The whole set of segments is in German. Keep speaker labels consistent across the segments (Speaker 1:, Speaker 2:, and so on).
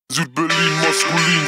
Speaker 1: Südberlin maskulin.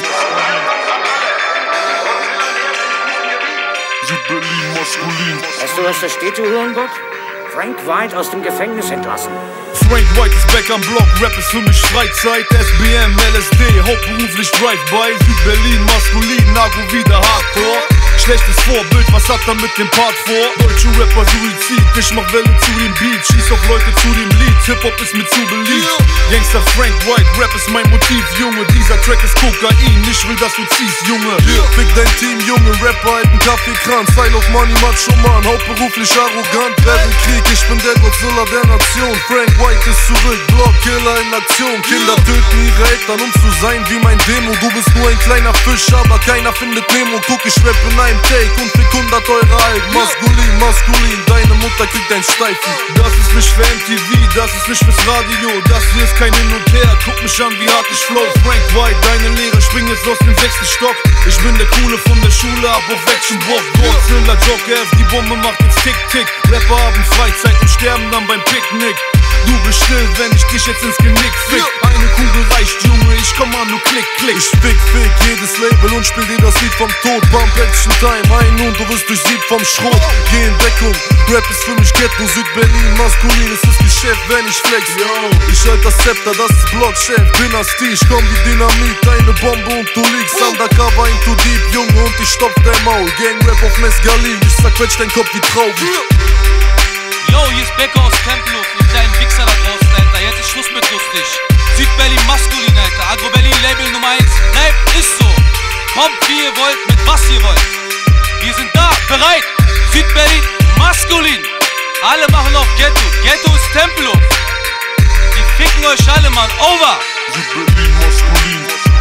Speaker 1: Südberlin maskulin.
Speaker 2: Weißt du, was da steht, du Hurenbock? Frank White aus dem Gefängnis entlassen.
Speaker 3: Frank White ist back am Block, Rap ist für mich Freizeit. SBM, LSD, hauptberuflich Drive-by. Südberlin maskulin, Nago wieder Hardcore. Schlechtes Vorbild, was hat er mit dem Part vor? Deutsche Rapper Suizid, ich mach Welle zu dem Beat. Schieß auf Leute zu dem Lied, Hip-Hop ist mir zu beliebt. Gangster Frank White, Rap ist mein Motiv, Junge. Dieser Track ist Kokain, ich will, dass du ziehst, Junge.
Speaker 4: Fick dein Team, Junge, Rapper, alten Kaffeekran. Style of Money, Macho Man, hauptberuflich arrogant. Rebel Krieg, ich bin der Godzilla der Nation. Frank White ist zurück, Blockkiller in Aktion. Kinder töten ihre Eltern, um zu sein wie mein Demo. Du bist nur ein kleiner Fisch, aber keiner findet Nemo. Guck, ich rap in einem Take und fick 100 Euro Alben. Maskulin, maskulin, deine Mutter kriegt ein Steifen.
Speaker 3: Das ist nicht für MTV, das ist nicht fürs Radio. Das hier ist kein Hin und Her, guck mich an, wie hart ich flow. Frank White, deine Lehre, spring jetzt aus dem 6. Stock. Ich bin der Coole von der Schule, ab auf Action-Bock. Godzilla, Joker F, die Bombe macht jetzt Tick-Tick. Rapper haben Freizeit und sterben dann beim Picknick. Du bist still, wenn ich dich jetzt ins Genick fick. Eine Kugel reicht, Junge, ich komm an, nur klick, klick.
Speaker 4: Ich fick jedes Label und spiel dir das Lied vom Tod. Bump Action Time, ein und du wirst durchsiebt vom Schrot. Geh in Deckung, Rap ist für mich Ghetto. Südberlin, maskulin, es ist Geschäft, wenn ich flex. Ich halt das Zepter, das ist Blockchef. Dynastie, ich komm wie Dynamit, deine Bombe und du liegst undercover into deep, Junge, und ich stopf dein Maul. Gang-Rap auf Mescalin, ich zerquetsch dein Kopf wie traurig.
Speaker 5: Yo, hier ist Becker aus Tempelhof, ihr kleinen Wichser da draußen, Alter. Jetzt ist Schluss mit lustig. Südberlin maskulin, Alter. Agro Berlin Label Nummer 1. Rap ist so. Kommt wie ihr wollt, mit was ihr wollt. Wir sind da, bereit. Südberlin maskulin. Alle machen auf Ghetto. Ghetto ist Tempelhof. Die ficken euch alle, Mann. Over.
Speaker 1: Südberlin maskulin.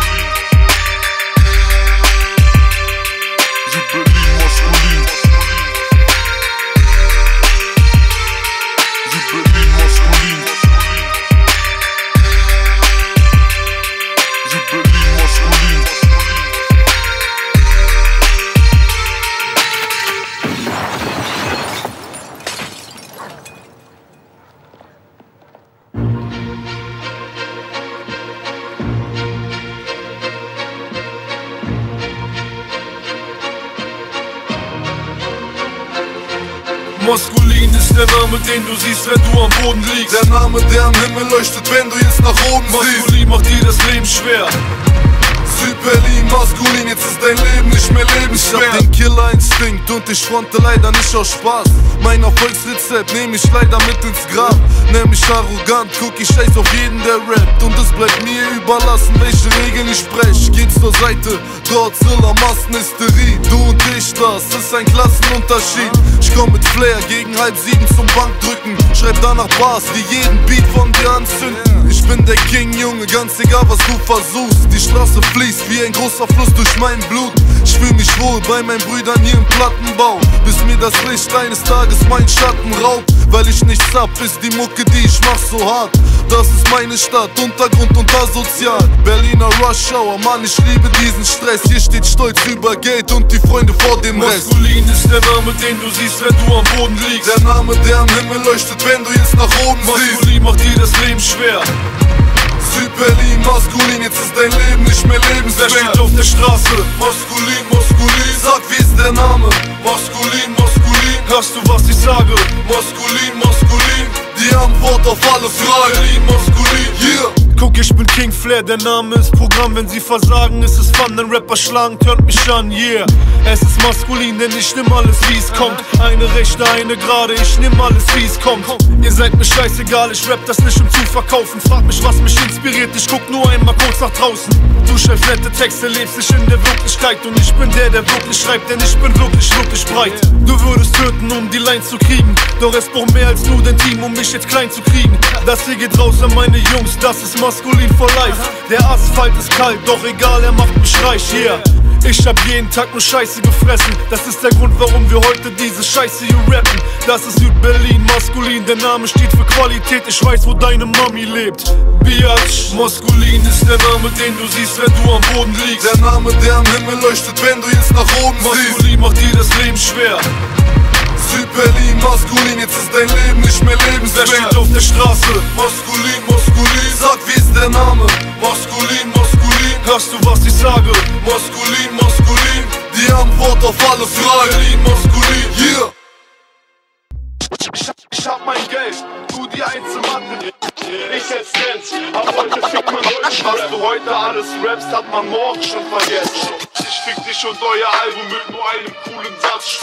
Speaker 1: Südberlin maskulin. Südberlin maskulin. Südberlin maskulin.
Speaker 3: Maskulin ist der Name, den du siehst, wenn du am Boden liegst.
Speaker 4: Der Name, der am Himmel leuchtet, wenn du jetzt nach oben siehst.
Speaker 3: Maskulin macht dir das Leben schwer.
Speaker 4: Südberlin, maskulin, jetzt ist dein Leben nicht mehr lebenswert. Ich hab den Killerinstinkt und ich fronte leider nicht aus Spaß. Mein Erfolgsrezept nehm ich leider mit ins Grab. Nenn mich arrogant, guck ich scheiß auf jeden, der rappt. Und es bleibt mir überlassen, welche Regeln ich sprech. Geh zur Seite, Godzilla, Massenhysterie. Du und ich, das ist ein Klassenunterschied. Ich komm mit Flair gegen 6:30 zum Bankdrücken. Schreib danach Bars, die jeden Beat von dir anzünden. Ich bin der King, Junge, ganz egal was du versuchst. Die Straße fließt wie ein großer Fluss durch mein Blut. Ich fühl mich wohl bei meinen Brüdern hier im Plattenbau, bis mir das Licht eines Tages mein Schatten raubt. Weil ich nichts hab, ist die Mucke, die ich mach, so hart. Das ist meine Stadt, Untergrund und asozial. Berliner Rush Hour, Mann, ich liebe diesen Stress. Hier steht Stolz über Geld und die Freunde vor dem Rest.
Speaker 3: Maskulin ist der Name, den du siehst, wenn du am Boden liegst.
Speaker 4: Der Name, der am Himmel leuchtet, wenn du jetzt nach oben siehst.
Speaker 3: Maskulin macht dir das Leben schwer.
Speaker 4: Südberlin, maskulin, jetzt ist dein Leben nicht mehr lebenswert.
Speaker 3: Wer steht auf der Straße?
Speaker 4: Maskulin, maskulin, sag wie ist der Name? Maskulin, maskulin,
Speaker 3: Hörst du, was ich sage?
Speaker 4: maskulin, maskulin, die Antwort auf alle Fragen. Südberlin, maskulin, yeah.
Speaker 3: Guck, ich bin King Flair, der Name ist Programm. Wenn sie versagen, ist es Fun, denn Rapper schlagen, hört mich an, yeah. Es ist maskulin, denn ich nehm alles, wie es kommt. Eine rechte, eine gerade, ich nehm alles, wie es kommt. Ihr seid mir scheißegal, ich rap das nicht um zu verkaufen. Frag mich, was mich inspiriert, ich guck nur einmal kurz nach draußen. Du schreibst nette Texte, lebst dich in der Wirklichkeit. Und ich bin der wirklich schreibt, denn ich bin wirklich breit. Du würdest töten, um die Line zu kriegen. Doch es braucht mehr als nur dein Team, um mich jetzt klein zu kriegen. Das hier geht raus an meine Jungs, das ist maskulin for life. Der Asphalt ist kalt, doch egal, er macht mich reich, yeah. Ich hab jeden Tag nur Scheiße gefressen. Das ist der Grund, warum wir heute diese Scheiße hier rappen. Das ist Südberlin, maskulin, der Name steht für Qualität. Ich weiß, wo deine Mami lebt. Biatch, maskulin ist der Name, den du siehst, wenn du am Boden liegst.
Speaker 4: Der Name, der am Himmel leuchtet, wenn du jetzt nach oben siehst.
Speaker 3: Maskulin macht dir das Leben schwer.
Speaker 4: Südberlin, maskulin, jetzt ist dein Leben nicht mehr lebenswert.
Speaker 3: Wer steht auf der Straße?
Speaker 4: Maskulin, maskulin, sag wie ist der Name? Maskulin, maskulin,
Speaker 3: hörst du, was ich sage?
Speaker 4: Maskulin, maskulin, die Antwort auf alle Fragen. Maskulin, yeah.
Speaker 3: Ich hab mein Geld, du die Einzelmatte. Ich setz Dance, ab heute fickt man deutschen Rap. Was du heute alles rappst, hat man morgen schon vergessen. Ich fick dich und euer Album mit nur einem coolen Satz.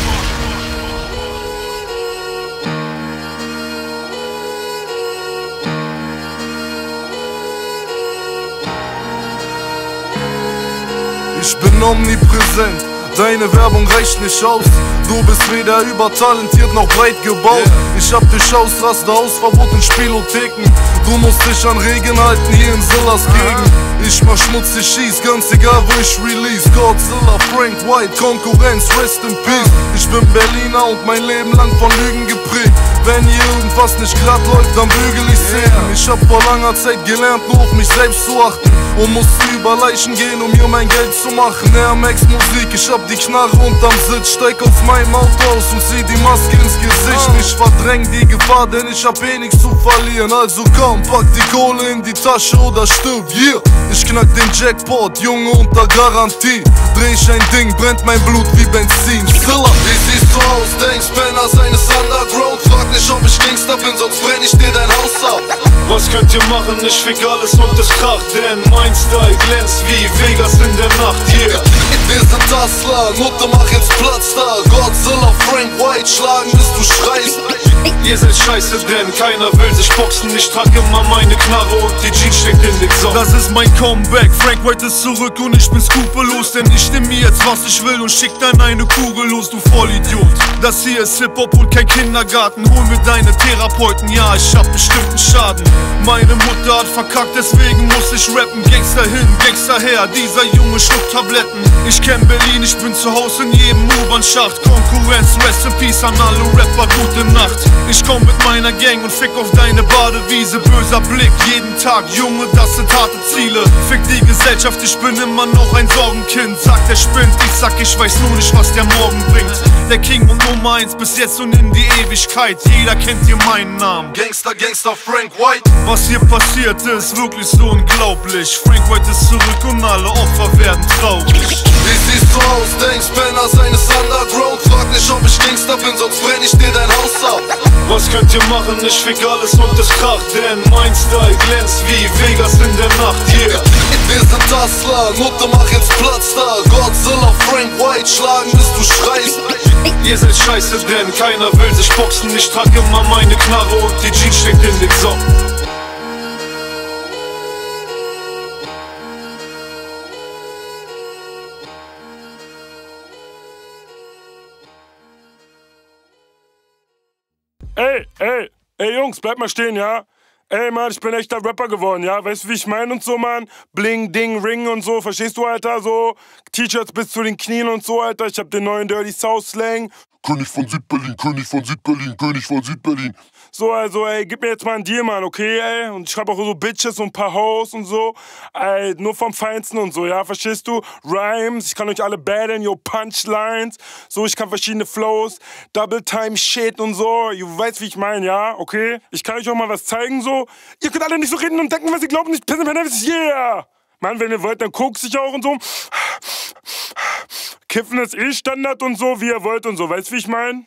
Speaker 4: Ich bin omnipräsent, deine Werbung reicht nicht aus. Du bist weder übertalentiert noch breit gebaut. Ich hab dich Ausraster, Hausverbot in Spielotheken. Du musst dich an Regeln halten hier in Zillas Gegend. Ich mach schmutzig schieß, ganz egal wo ich release. Godzilla, Frank White, Konkurrenz, rest in peace. Ich bin Berliner und mein Leben lang von Lügen geprägt. Wenn hier irgendwas nicht glatt läuft, dann bügel ich Szenen. Ich hab vor langer Zeit gelernt, nur auf mich selbst zu achten. Und musste über Leichen gehen, um hier mein Geld zu machen. Air Max Musik, ich hab die Knarre unterm Sitz. Steig aus meinem Auto aus und zieh die Maske ins Gesicht. Ich verdräng die Gefahr, denn ich hab eh nichts zu verlieren. Also komm, pack die Kohle in die Tasche oder stirb, yeah. Ich knack den Jackpot, Junge, unter Garantie. Dreh ich ein Ding, brennt mein Blut wie Benzin. Zilla, wie siehst du aus? Denkst, Penner seines Underground. Frag nicht, ob ich Gangster bin, sonst brenn ich dir dein Haus ab.
Speaker 3: Was könnt ihr machen? Ich fick alles und es kracht. Denn mein Style glänzt wie Vegas in der Nacht, yeah.
Speaker 4: Wir sind Hustler, Mutter mach jetzt Platz da. Godzilla, Frank White, schlagen bis du schreist.
Speaker 3: Ihr seid scheiße, denn keiner will sich boxen. Ich trag immer meine Knarre und die Jeans steckt in den Song. Das ist mein Comeback, Frank White ist zurück und ich bin skrupellos. Denn ich nehm mir jetzt was ich will und schick dann eine Kugel los, du Vollidiot. Das hier ist Hip-Hop und kein Kindergarten. Hol mir deine Therapeuten, ja, ich hab bestimmten Schaden. Meine Mutter hat verkackt, deswegen muss ich rappen. Gangster hin, Gangster her, dieser Junge schluckt Tabletten. Ich kenn Berlin, ich bin zu Hause in jedem U-Bahn-Schacht. Konkurrenz, rest in peace an alle Rapper, gute Nacht. Ich komm mit meiner Gang und fick auf deine Badewiese. Böser Blick, jeden Tag, Junge, das sind harte Ziele. Fick die Gesellschaft, ich bin immer noch ein Sorgenkind. Sagt der spinnt, ich sag, ich weiß nur nicht, was der morgen bringt. Der King und Nummer 1 bis jetzt und in die Ewigkeit. Jeder kennt hier meinen Namen.
Speaker 4: Gangster, Gangster, Frank White.
Speaker 3: Was hier passiert ist wirklich so unglaublich. Frank White ist zurück und alle Opfer werden traurig.
Speaker 4: Wie siehst du aus? Denkst, Penner seines Underground. Frag nicht, ob ich Gangster bin, sonst brenn ich dir dein Haus ab.
Speaker 3: Was könnt ihr machen? Ich fick alles und es kracht. Denn mein Style glänzt wie Vegas in der Nacht, yeah.
Speaker 4: Wir sind Hustler, Mutter mach jetzt Platz da. Godzilla, Frank White, schlagen bis du schreist.
Speaker 3: Ihr seid scheiße, denn keiner will sich boxen. Ich trag immer meine Knarre und die Jeans steckt in den Song.
Speaker 6: Ey Jungs, bleibt mal stehen, ja? Ey Mann, ich bin echter Rapper geworden, ja? Weißt du, wie ich mein und so, Mann? Bling, Ding, Ring und so, verstehst du, Alter? So, T-Shirts bis zu den Knien und so, Alter. Ich hab den neuen Dirty South Slang.
Speaker 1: König von Südberlin, König von Südberlin, König von Südberlin.
Speaker 6: So, also, ey, gib mir jetzt mal einen Deal, Mann, okay, ey? Und ich schreib auch so Bitches und ein paar Hoes und so. Ey, nur vom Feinsten und so, ja? Verstehst du? Rhymes, ich kann euch alle battlen, yo, Punchlines. So, ich kann verschiedene Flows, Double-Time-Shit und so. Du weißt, wie ich mein, ja? Okay? Ich kann euch auch mal was zeigen, so. Ihr könnt alle nicht so reden und denken, was ihr glaubt, nicht pissen, yeah! Mann, wenn ihr wollt, dann guckt sich auch und so. Kiffen ist eh Standard und so, wie ihr wollt und so. Weißt du, wie ich mein?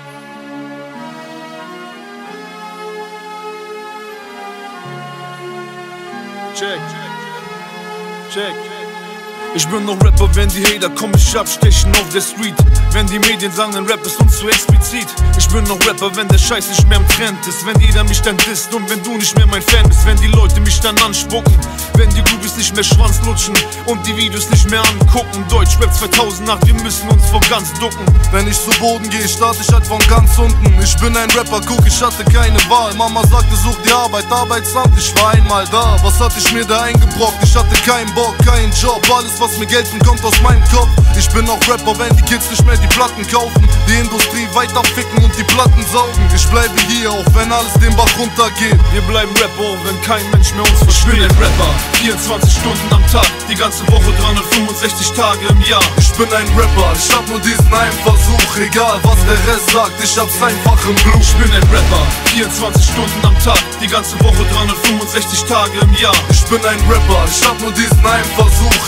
Speaker 3: Check. Ich bin noch Rapper, wenn die Hater kommen, ich abstechen auf der Street. Wenn die Medien sagen, ein Rap ist uns zu explizit. Ich bin noch Rapper, wenn der Scheiß nicht mehr im Trend ist. Wenn jeder mich dann disst und wenn du nicht mehr mein Fan bist. Wenn die Leute mich dann anspucken. Wenn die Groupies nicht mehr Schwanz lutschen und die Videos nicht mehr angucken. Deutschrap 2008, wir müssen uns vor ganz ducken.
Speaker 4: Wenn ich zu Boden gehe, starte ich halt von ganz unten. Ich bin ein Rapper, guck, ich hatte keine Wahl. Mama sagte, such die Arbeit, Arbeitsamt, ich war einmal da. Was hatte ich mir da eingebrockt? Ich hatte keinen Bock, keinen Job. Alles, was mir Geld bringt, kommt aus meinem Kopf. Ich bin auch Rapper, wenn die Kids nicht mehr die Platten kaufen. Die Industrie weiter ficken und die Platten saugen. Ich bleibe hier, auch wenn alles den Bach runtergeht.
Speaker 3: Wir bleiben Rapper, auch wenn kein Mensch mehr uns versteht. Ich bin ein Rapper, 24 Stunden am Tag, die ganze Woche 365 Tage im Jahr.
Speaker 4: Ich bin ein Rapper, ich hab nur diesen einen Versuch. Egal was der Rest sagt, ich hab's einfach im Blut.
Speaker 3: Ich bin ein Rapper, 24 Stunden am Tag, die ganze Woche 365 Tage im Jahr.
Speaker 4: Ich bin ein Rapper, ich hab nur diesen einen Versuch.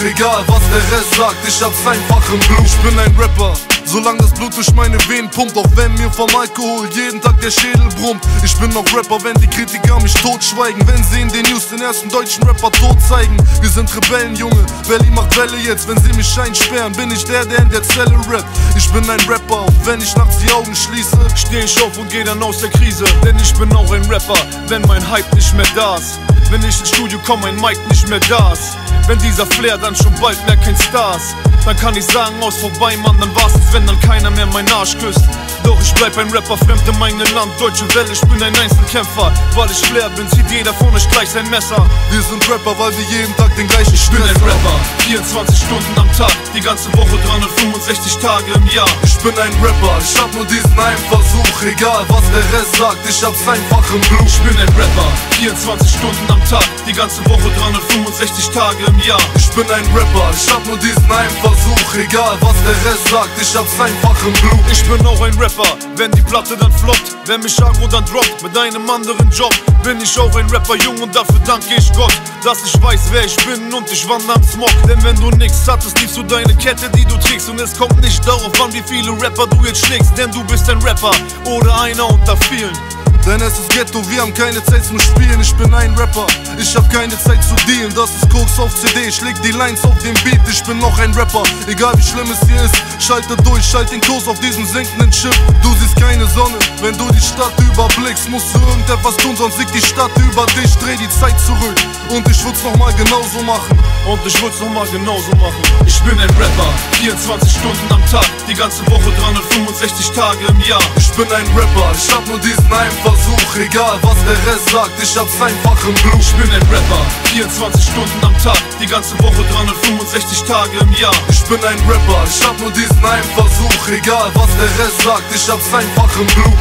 Speaker 4: egal was der Rest sagt, ich hab's einfach im Blut. Ich bin ein Rapper, solange das Blut durch meine Venen pumpt, auch wenn mir vom Alkohol jeden Tag der Schädel brummt. Ich bin noch Rapper, wenn die Kritiker mich totschweigen, wenn sie in den News den ersten deutschen Rapper tot zeigen. Wir sind Rebellen, Junge, Berlin macht Welle jetzt, wenn sie mich einsperren, bin ich der in der Zelle rappt. Ich bin ein Rapper, auch wenn ich nachts die Augen schließe, steh ich auf und geh dann aus der Krise, denn ich bin auch ein Rapper, wenn mein Hype nicht mehr da ist. Wenn ich ins Studio komm, mein Mic nicht mehr da ist. Wenn dieser Flair dann schon bald mehr kein Star ist, dann kann ich sagen, aus vorbei, Mann, dann war's es, wenn dann keiner mehr meinen Arsch küsst. Doch ich bleib ein Rapper, fremd in meinem Land, deutsche Welle, ich bin ein Einzelkämpfer. Weil ich Flair bin, zieht jeder von euch gleich sein Messer. Wir sind Rapper, weil wir jeden Tag den gleichen Stress haben. Ich bin ein Rapper, 24 Stunden am Tag, die ganze Woche 365 Tage im Jahr. Ich bin ein Rapper, ich hab nur diesen einen Versuch, egal was der Rest sagt, ich hab's einfach im Blut. Ich bin ein Rapper, 24 Stunden am Tag, die ganze Woche 365 Tage im Jahr. Ich bin ein Rapper, ich hab nur diesen einen Versuch, egal was der Rest sagt, ich hab's einfach im Blut. Ich bin auch ein Rapper, wenn die Platte dann floppt, wenn mich Agro dann droppt mit einem anderen Job, bin ich auch ein Rapper, jung, und dafür danke ich Gott, dass ich weiß, wer ich bin und ich wandere am Smog. Denn wenn du nix hattest, liebst du deine Kette, die du trägst, und es kommt nicht darauf an, wie viele Rapper du jetzt schlägst, denn du bist ein Rapper oder einer unter vielen. Denn es ist Ghetto, wir haben keine Zeit zum Spielen. Ich bin ein Rapper, ich hab keine Zeit zu dealen. Das ist Koks auf CD, ich leg die Lines auf den Beat. Ich bin noch ein Rapper, egal wie schlimm es hier ist. Schalte durch, schalt den Kurs auf diesem sinkenden Schiff. Du siehst keine Sonne, wenn du die Stadt überblickst. Musst du irgendetwas tun, sonst siegt die Stadt über dich. Dreh die Zeit zurück und ich würd's nochmal genauso machen. Und ich würd's nochmal genauso machen. Ich bin ein Rapper, 24 Stunden am Tag, die ganze Woche 365 Tage im Jahr. Ich bin ein Rapper, ich hab nur diesen einen Versuch, egal was der Rest sagt, ich hab's einfach im Blut. Ich bin ein Rapper, 24 Stunden am Tag, die ganze Woche 365 Tage im Jahr. Ich bin ein Rapper, ich hab nur diesen einen Versuch, egal was der Rest sagt, ich hab's einfach im Blut.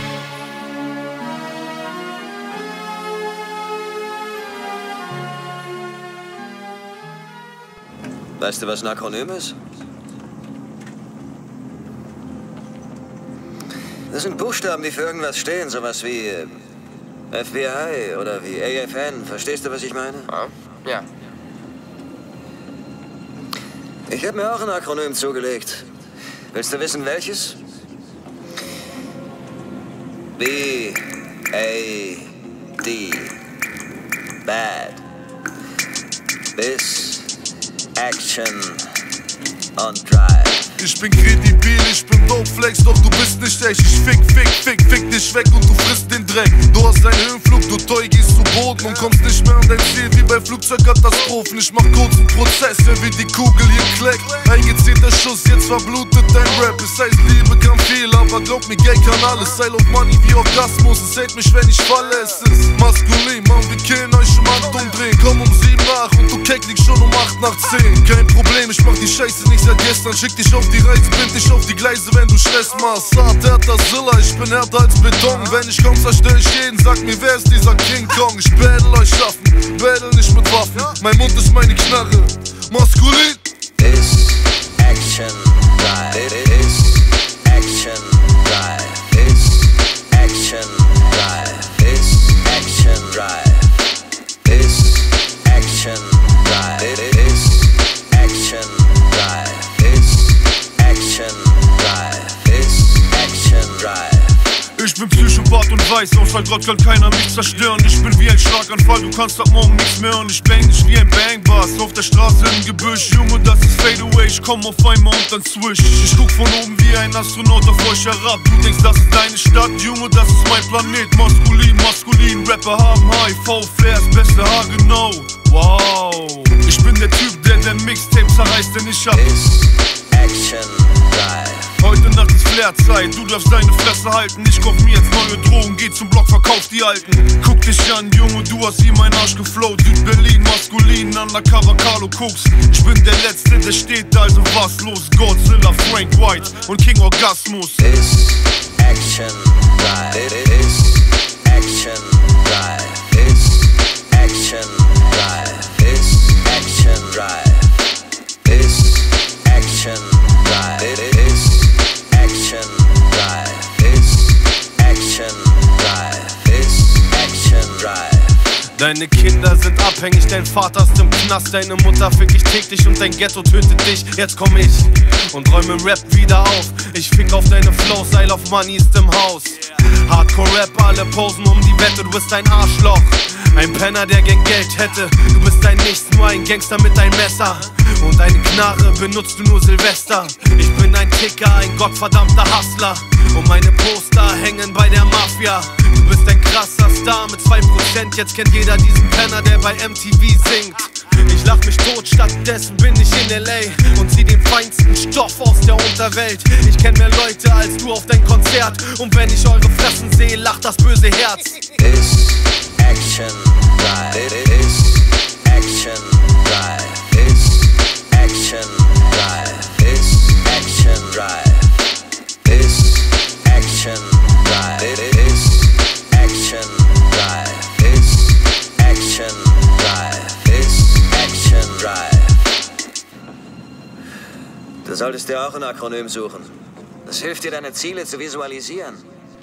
Speaker 7: Weißt du, was ein Akronym ist? Das sind Buchstaben, die für irgendwas stehen, sowas wie FBI oder wie AFN. Verstehst du, was ich meine?
Speaker 8: Ja.
Speaker 7: Ich habe mir auch ein Akronym zugelegt. Willst du wissen, welches? B-A-D. Bad. Bis. Action und Drive.
Speaker 4: Ich bin kredibil, ich bin Dopeflex, doch du bist nicht echt. Ich fick dich weg und du frisst den Dreck. Du hast einen Höhenflug, du Toy, gehst zu Boden und kommst nicht mehr an dein Ziel, wie bei Flugzeugkatastrophen. Ich mach kurzen Prozesse, wie die Kugel hier kleckt. Eingezielter Schuss, jetzt verblutet dein Rap. Es heißt, Liebe kann viel, aber glaub mir, Geld kann alles. Sei auf Money wie Orgasmus, es hält mich, wenn ich falle. Es ist maskulin, Mann, wir killen euch im Handumdrehen. Komm um 7 nach und du keckligst schon um 8 nach 10. Kein Problem, ich mach die Scheiße nicht seit gestern. Schick dich auf die Reiz, bind dich auf die Gleise, wenn du Stress machst. Hart, härter Zilla, ich bin härter als Beton. Wenn ich komm, zerstör ich jeden, sag mir, wer ist dieser King Kong? Ich battle euch schaffen, battle nicht mit Waffen. Mein Mund ist meine Knarre, maskulin.
Speaker 7: Is Action Drive. Is Action Drive. Is Action Drive. Is Action Drive. Is Action Drive. Is Action Drive. Is Action Drive. Is Action Drive.
Speaker 3: Ich bin Psychopath und weiß, außer Gott kann keiner mich zerstören. Ich bin wie ein Schlaganfall, du kannst ab morgen nichts mehr hören. Ich bang dich wie ein Bangbass auf der Straße im Gebüsch. Junge, das ist Fade Away, ich komm auf einmal und dann swish. Ich guck von oben wie ein Astronaut auf euch herab. Du denkst, das ist deine Stadt, Junge, das ist mein Planet. Maskulin, maskulin, Rapper haben HIV, Flairs, beste Haar, genau. Wow, ich bin der Typ, der Mixtape zerreißt, denn ich hab
Speaker 7: Action Drive.
Speaker 3: Heute Nacht ist Flairzeit, du darfst deine Fresse halten. Ich kauf mir jetzt neue Drogen, geh zum Block, verkauf die alten. Guck dich an, Junge, du hast wie mein Arsch geflowt. Süd-Berlin, maskulin, undercover, Carlo Cooks. Ich bin der Letzte, der steht, also was los? Godzilla, Frank White und King Orgasmus.
Speaker 7: Is Action Drive. Is Action Drive. Is Action Drive. Is Action Drive. Is Action Drive. Is Action Drive. Is Action Drive. Is Action Drive.
Speaker 3: Dein Deine Kinder sind abhängig, dein Vater ist im Knast, deine Mutter fickt dich täglich und dein Ghetto tötet dich. Jetzt komm ich und räume im Rap wieder auf. Ich fick auf deine Flows, I love money ist im Haus. Hardcore-Rap, alle posen um die Wette, du bist ein Arschloch. Ein Penner, der gern Geld hätte. Du bist ein Nichts, nur ein Gangster mit ein Messer. Und eine Knarre benutzt du nur Silvester. Ich bin ein Ticker, ein gottverdammter Hustler. Und meine Poster hängen bei der Mafia. Du bist ein krasser Star mit 2%. Jetzt kennt jeder diesen Penner, der bei MTV singt. Ich lach mich tot, stattdessen bin ich in L.A. und zieh den feinsten Stoff aus der Unterwelt. Ich kenn mehr Leute als du auf dein Konzert. Und wenn ich eure Fressen sehe, lacht das böse Herz.
Speaker 7: Is Action Drive. Is Action Drive. Is Action Drive. Is Action Drive. Is Action Drive. Is Action Drive. Is Action Drive. Is Action Drive. Du solltest dir auch ein Akronym suchen. Das hilft dir, deine Ziele zu visualisieren.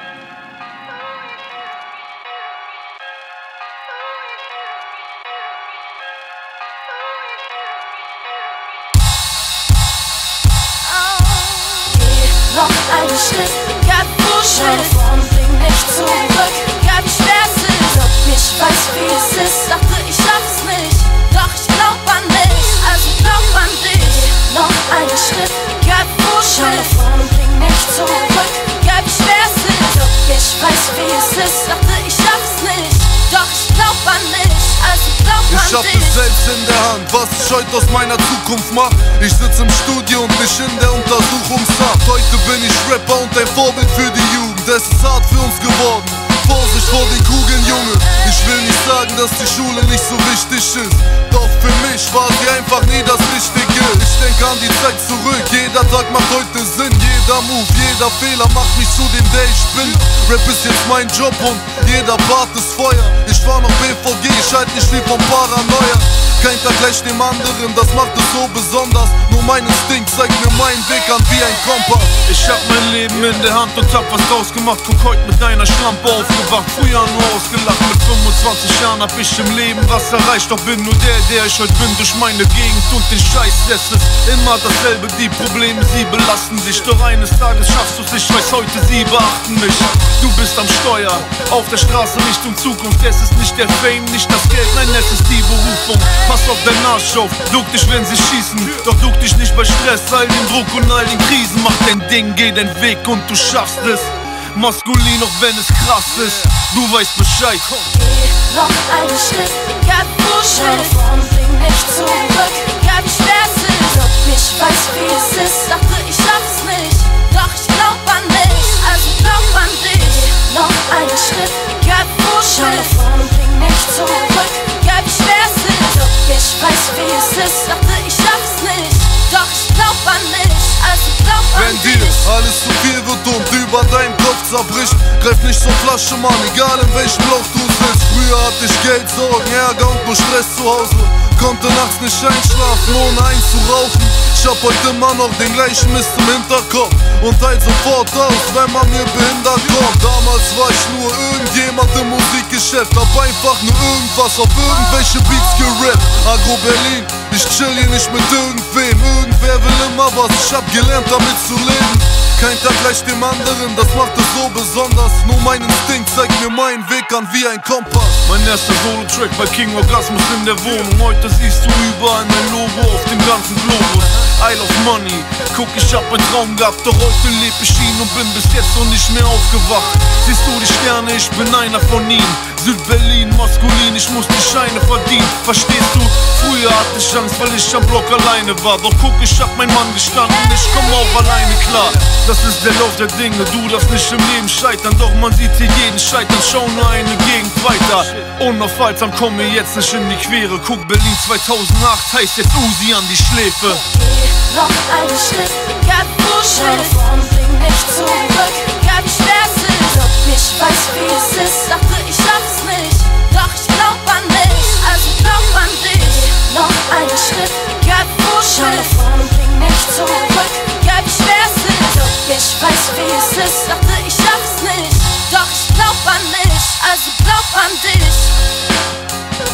Speaker 8: Noch einen Schritt, egal wo schau nach vorn, bring mich zurück, egal wie schwer es ist. Ob ich weiß, wie es ist, dachte ich schaff's nicht, doch ich glaub an mich, also glaub an dich. Noch einen Schritt, egal wo schau nach vorn, bring mich zurück, egal wie schwer es ist. Ob ich weiß, wie es ist, dachte ich schaff's nicht, doch ich glaub an mich, also glaub an dich.
Speaker 4: Ich hab es selbst in der Hand, was ich heute aus meiner Zukunft mach. Ich sitz im Studio und nicht in der Untersuchungshaft. Heute bin ich Rapper und ein Vorbild für die Jugend. Es ist hart für uns geworden. Vorsicht vor den Kugeln, Junge. Ich will nicht sagen, dass die Schule nicht so wichtig ist. Doch für mich war sie einfach nie das Wichtige. Ich denke an die Zeit zurück. Jeder Tag macht heute Sinn. Jeder Move, jeder Fehler macht mich zu dem, der ich bin. Rap ist jetzt mein Job und jeder Part ist Feuer. Ich war noch BVG, ich halt nicht lieb vom Paranoia. Kein Tag gleich dem anderen, das macht es so besonders. Nur mein Instinkt zeigt mir meinen Weg an wie ein Kompass.
Speaker 3: Ich hab mein Leben in der Hand und hab was draus gemacht. Guck heute mit deiner Schlampe aufgewacht. Früher nur ausgelacht, mit 25 Jahren hab ich im Leben was erreicht. Doch bin nur der ich heute bin, durch meine Gegend und den Scheiß. Es ist immer dasselbe, die Probleme, sie belasten dich. Doch eines Tages schaffst du's, ich weiß heute, sie beachten mich. Du bist am Steuer, auf der Straße nicht um Zukunft. Es ist nicht der Fame, nicht das Geld, nein, es ist die Berufung. Pass auf dein Arsch auf, duck dich, wenn sie schießen. Doch duck dich nicht bei Stress, all den Druck und all den Krisen. Mach dein Ding, geh den Weg und du schaffst es. Maskulin, auch wenn es krass ist, du weißt Bescheid.
Speaker 8: Geh noch einen Schritt, egal wo schau nach vorn, bring mich zurück, egal wie schwer es ist. Ob ich weiß, wie es ist, dachte ich schaff's nicht, doch ich glaub an mich, also glaub an dich. Noch einen Schritt, egal wo schau nach vorn, bring mich zurück, egal wie schwer es ist. Ob ich weiß, wie es ist, dachte ich schaff's nicht, doch ich glaub an mich, also glaub an dich.
Speaker 4: Wenn dir alles zu viel wird und über deinen Kopf zerbricht, greif nicht zur Flasche, Mann, egal in welchem Loch du sitzt. Früher hatte ich Geld, Sorgen, Ärger und nur Stress zu Hause. Konnte nachts nicht einschlafen, ohne eins zu rauchen. Ich hab heute immer noch den gleichen Mist im Hinterkopf und teil sofort aus, wenn man mir behindert kommt. Damals war ich nur irgendjemand im Musikgeschäft, hab einfach nur irgendwas auf irgendwelche Beats gerappt. Agro Berlin, ich chill hier nicht mit irgendwem. Irgendwer will immer was, ich hab gelernt damit zu leben. Kein Tag gleich dem anderen, das macht es so besonders. Nur mein Instinkt zeigt mir meinen Weg an wie ein Kompass.
Speaker 3: Mein erster Solo-Track bei King Orgasmus in der Wohnung. Heute siehst du überall mein Logo auf dem ganzen Globus. I love money, guck, ich hab einen Traum gehabt. Doch heute leb ich ihn und bin bis jetzt noch nicht mehr aufgewacht. Siehst du die Sterne, ich bin einer von ihnen. Südberlin, maskulin, ich muss die Scheine verdienen. Verstehst du? Früher hatte ich Angst, weil ich am Block alleine war. Doch guck, ich hab mein Mann gestanden, ich komm auch alleine klar. Das ist der Lauf der Dinge, du darfst nicht im Leben scheitern. Doch man sieht hier jeden scheitern, schau nur eine Gegend weiter. Unaufhaltsam komm mir jetzt nicht in die Quere. Guck, Berlin 2008 heißt jetzt Uzi an die Schläfe.
Speaker 8: Geh noch einen Schritt, egal wo schau nach vorn, bring mich zurück, egal wie schwer es ist. Ob ich weiß, wie es ist, dachte ich schaff's nicht, doch ich glaub an mich, also glaub an dich. Noch einen Schritt, egal wo schau nach vorn, bring mich zurück, egal wie schwer es ist. Ob ich weiß, wie es ist, dachte ich schaff's nicht, doch ich glaub an mich, also glaub an dich.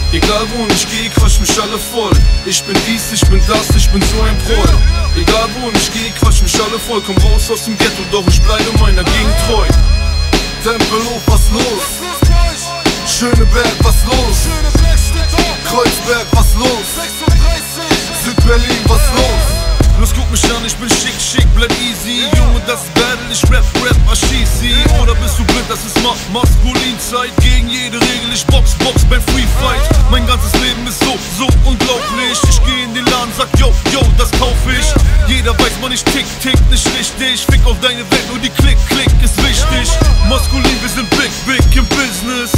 Speaker 4: Egal wo ich geh, quatsch mich alle voll. Ich bin dies, ich bin das, ich bin so ein Proll. Egal wo ich geh, quatsch mich alle voll. Komm raus aus dem Ghetto, doch ich bleibe meiner Gegend treu. Tempelhof, was los? Schöneberg, was los? Kreuzberg, was los? Südberlin, was los? Los guck mich an, ich bin schick, schick, bleib easy. Junge, das ist Battle, ich rap, erschießi. Oder bist du blind, das ist Maskulinzeit. Gegen jede Regel, ich box beim Free Fight. Mein ganzes Leben ist so unglaublich. Ich geh in den Laden, sag yo, das kauf ich. Jeder weiß, man, ich tick nicht richtig. Fick auf deine Welt, nur die Klick ist wichtig. Maskulin, wir sind big im Business.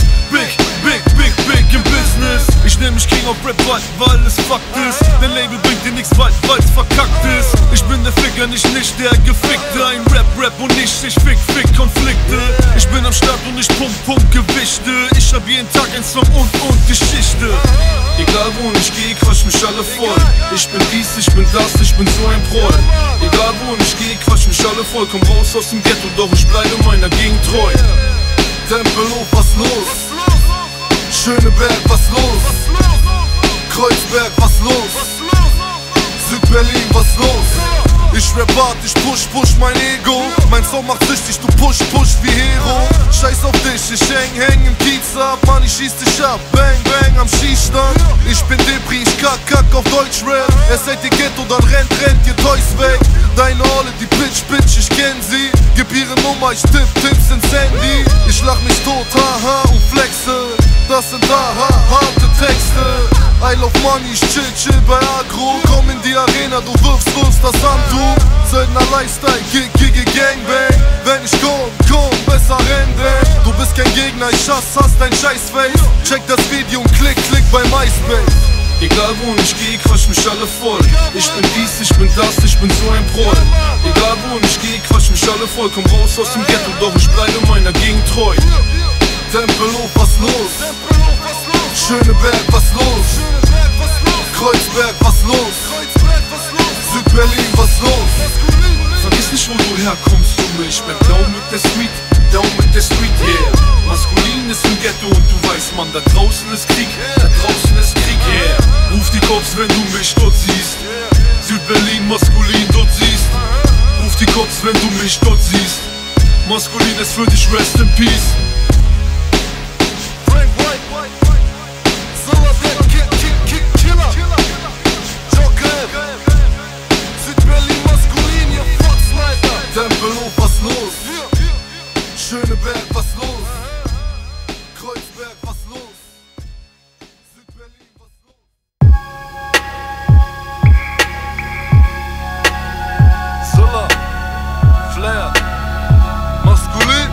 Speaker 4: Big im Business. Ich nehm mich King auf Rap, weil es Fakt ist. Dein Label bringt dir nix, weil's verkackt ist. Ich bin der Ficker, nicht der Gefickte. Ein Rap und nicht ich fick Konflikte. Ich bin am Start und ich pump Gewichte. Ich hab jeden Tag ein Song und Geschichte. Egal wo ich geh, quatsch mich alle voll. Ich bin dies, ich bin das, ich bin so ein Proll. Egal wo ich geh, quatsch mich alle voll. Komm raus aus dem Ghetto, doch ich bleibe meiner Gegend treu. Tempelhof, was los? Schöneberg, was los? Kreuzberg, was los? Südberlin, was los? Ich rap hart, ich push mein Ego. Mein Song macht süchtig, du push wie Hero. Scheiß auf dich, ich häng im Kiez ab. Mann, ich schieß dich ab, bang am Schießstand. Ich bin Debris, ich kack auf Deutschrap. Es seid ihr Ghetto, dann rennt ihr Toys weg. Deine Olle, die Bitch, ich kenn sie. Gib ihre Nummer, ich tipp's ins Handy. Ich lach mich tot, haha, und flexe. Das sind harte Texte. I love money, ich chill bei Agro. Komm in die Arena, du wirfst das Handtuch. Söldner Lifestyle, Gangbang. Wenn ich komm, besser renne. Du bist kein Gegner, ich hast dein Scheißface. Check das Video und klick bei MySpace. Egal wo ich geh, quatsch mich alle voll. Ich bin dies, ich bin das, ich bin so ein Proll. Egal wo ich geh, quatsch mich alle voll. Komm raus aus dem Ghetto, doch ich bleibe meiner Gegend treu. Tempelhof, was los? Schöneberg, was los? Kreuzberg, was los? Südberlin, was los? Vergiss nicht, wo du herkommst, Junge. Ich bin down mit der Street, yeah. Maskulin ist im Ghetto und du weißt, man, da draußen ist Krieg, yeah. Ruf die Cops, wenn du mich dort siehst. Südberlin, maskulin, dort siehst. Ruf die Cops, wenn du mich dort siehst. Maskulin ist für dich, rest in peace. Tempelhof, was los? Schöneberg, was los? Kreuzberg, was los? Südberlin, was los? Zilla, Flair, maskulin?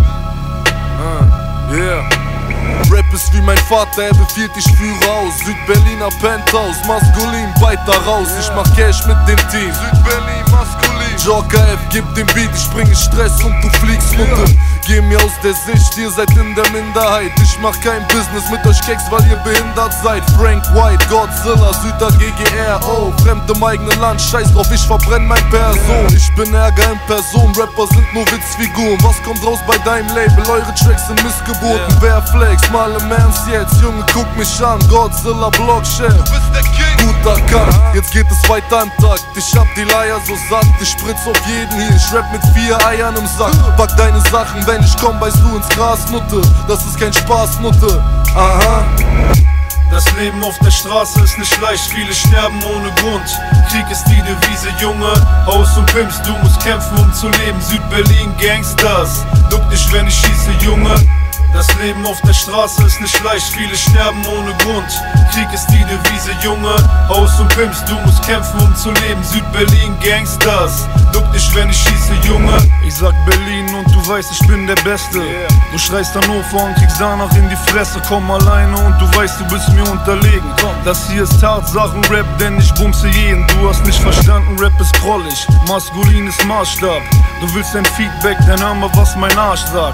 Speaker 4: Yeah. Rap ist wie mein Vater, er befiehlt, ich führe aus. Südberliner Penthouse, maskulin, weiter raus. Ich mach Cash mit dem Team. Südberlin, maskulin. Joker F, gib den Beat, ich bringe Stress und du fliegst, Mutter. Geh mir aus der Sicht, ihr seid in der Minderheit. Ich mach kein Business mit euch Keks, weil ihr behindert seid. Frank White, Godzilla, Süder GGR. Oh, fremd im eigenen Land, scheiß drauf, ich verbrenn mein Person. Ich bin Ärger in Person, Rapper sind nur Witzfiguren. Was kommt raus bei deinem Label? Eure Tracks sind Missgeburten. Wer flex, mal im Ernst jetzt, Junge, guck mich an. Godzilla, Blockchef, guter Kampf, jetzt geht es weiter im Takt. Ich hab die Leier so satt, ich spritz auf jeden hier. Ich rap mit 4 Eiern im Sack. Pack deine Sachen, wenn ich komm, beißt du ins Gras, Nutte. Das ist kein Spaß, Nutte. Aha. Das Leben auf der Straße ist nicht leicht, viele sterben ohne Grund. Krieg ist die Devise, Junge, Haus und Pimps, du musst kämpfen, um zu leben. Südberlin, Gangsters, duck dich, wenn ich schieße, Junge. Das Leben auf der Straße ist nicht leicht, viele sterben ohne Grund. Krieg ist die Devise, Junge, Haus und Pimps, du musst kämpfen, um zu leben. Südberlin, Gangsters, duck dich, wenn ich schieße, Junge. Ich sag Berlin und du weißt, ich bin der Beste. Du schreist Hannover und kriegst danach in die Fresse. Komm alleine und du weißt, du bist mir unterlegen. Das hier ist Tatsachen-Rap, denn ich bumse jeden. Du hast nicht verstanden, Rap ist prollig, maskulin ist Maßstab. Du willst ein Feedback, dann hör mal, was mein Arsch sagt.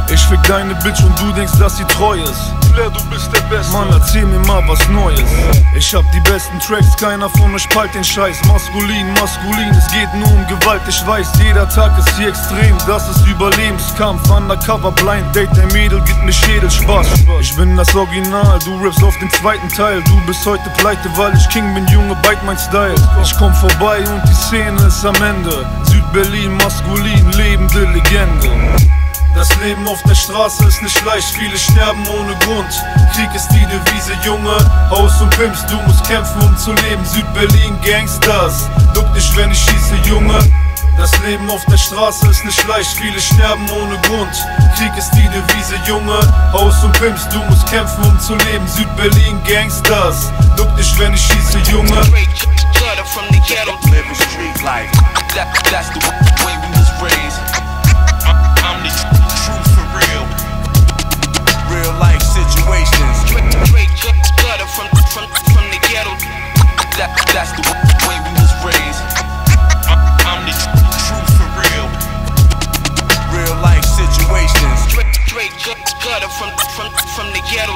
Speaker 3: Ich fick deine Bitch und du denkst, dass sie treu ist. Flair, du bist der Beste. Mann, erzähl mir mal was Neues. Ich hab die besten Tracks, keiner von euch peilt den Scheiß. Maskulin, maskulin, es geht nur um Gewalt. Ich weiß, jeder Tag ist hier extrem. Das ist Überlebenskampf, undercover, blind date. Der Mädel gibt mir Schädelspaß. Ich bin das Original, du rappst auf den zweiten Teil. Du bist heute pleite, weil ich King bin, Junge, bite mein Style. Ich komm vorbei und die Szene ist am Ende. Südberlin, maskulin, lebende Legende. Das Leben auf der Straße ist nicht leicht, viele sterben ohne Grund. Krieg ist die Devise, Junge, Haus und Pimps, du musst kämpfen, um zu leben. Südberlin, Gangsters, duck dich, wenn ich schieße, Junge. Das Leben auf der Straße ist nicht leicht, viele sterben ohne Grund. Krieg ist die Devise, Junge, Haus und Pimps, du musst kämpfen, um zu leben. Südberlin, Gangsters, duck dich, wenn ich schieße, Junge.
Speaker 9: Living street life, that's the way we was raised. I'm the truth for real. Real life situations. Straight gutter from the ghetto. That's the way we was raised. I'm the truth for real. Real life situations. Straight gutter from the ghetto.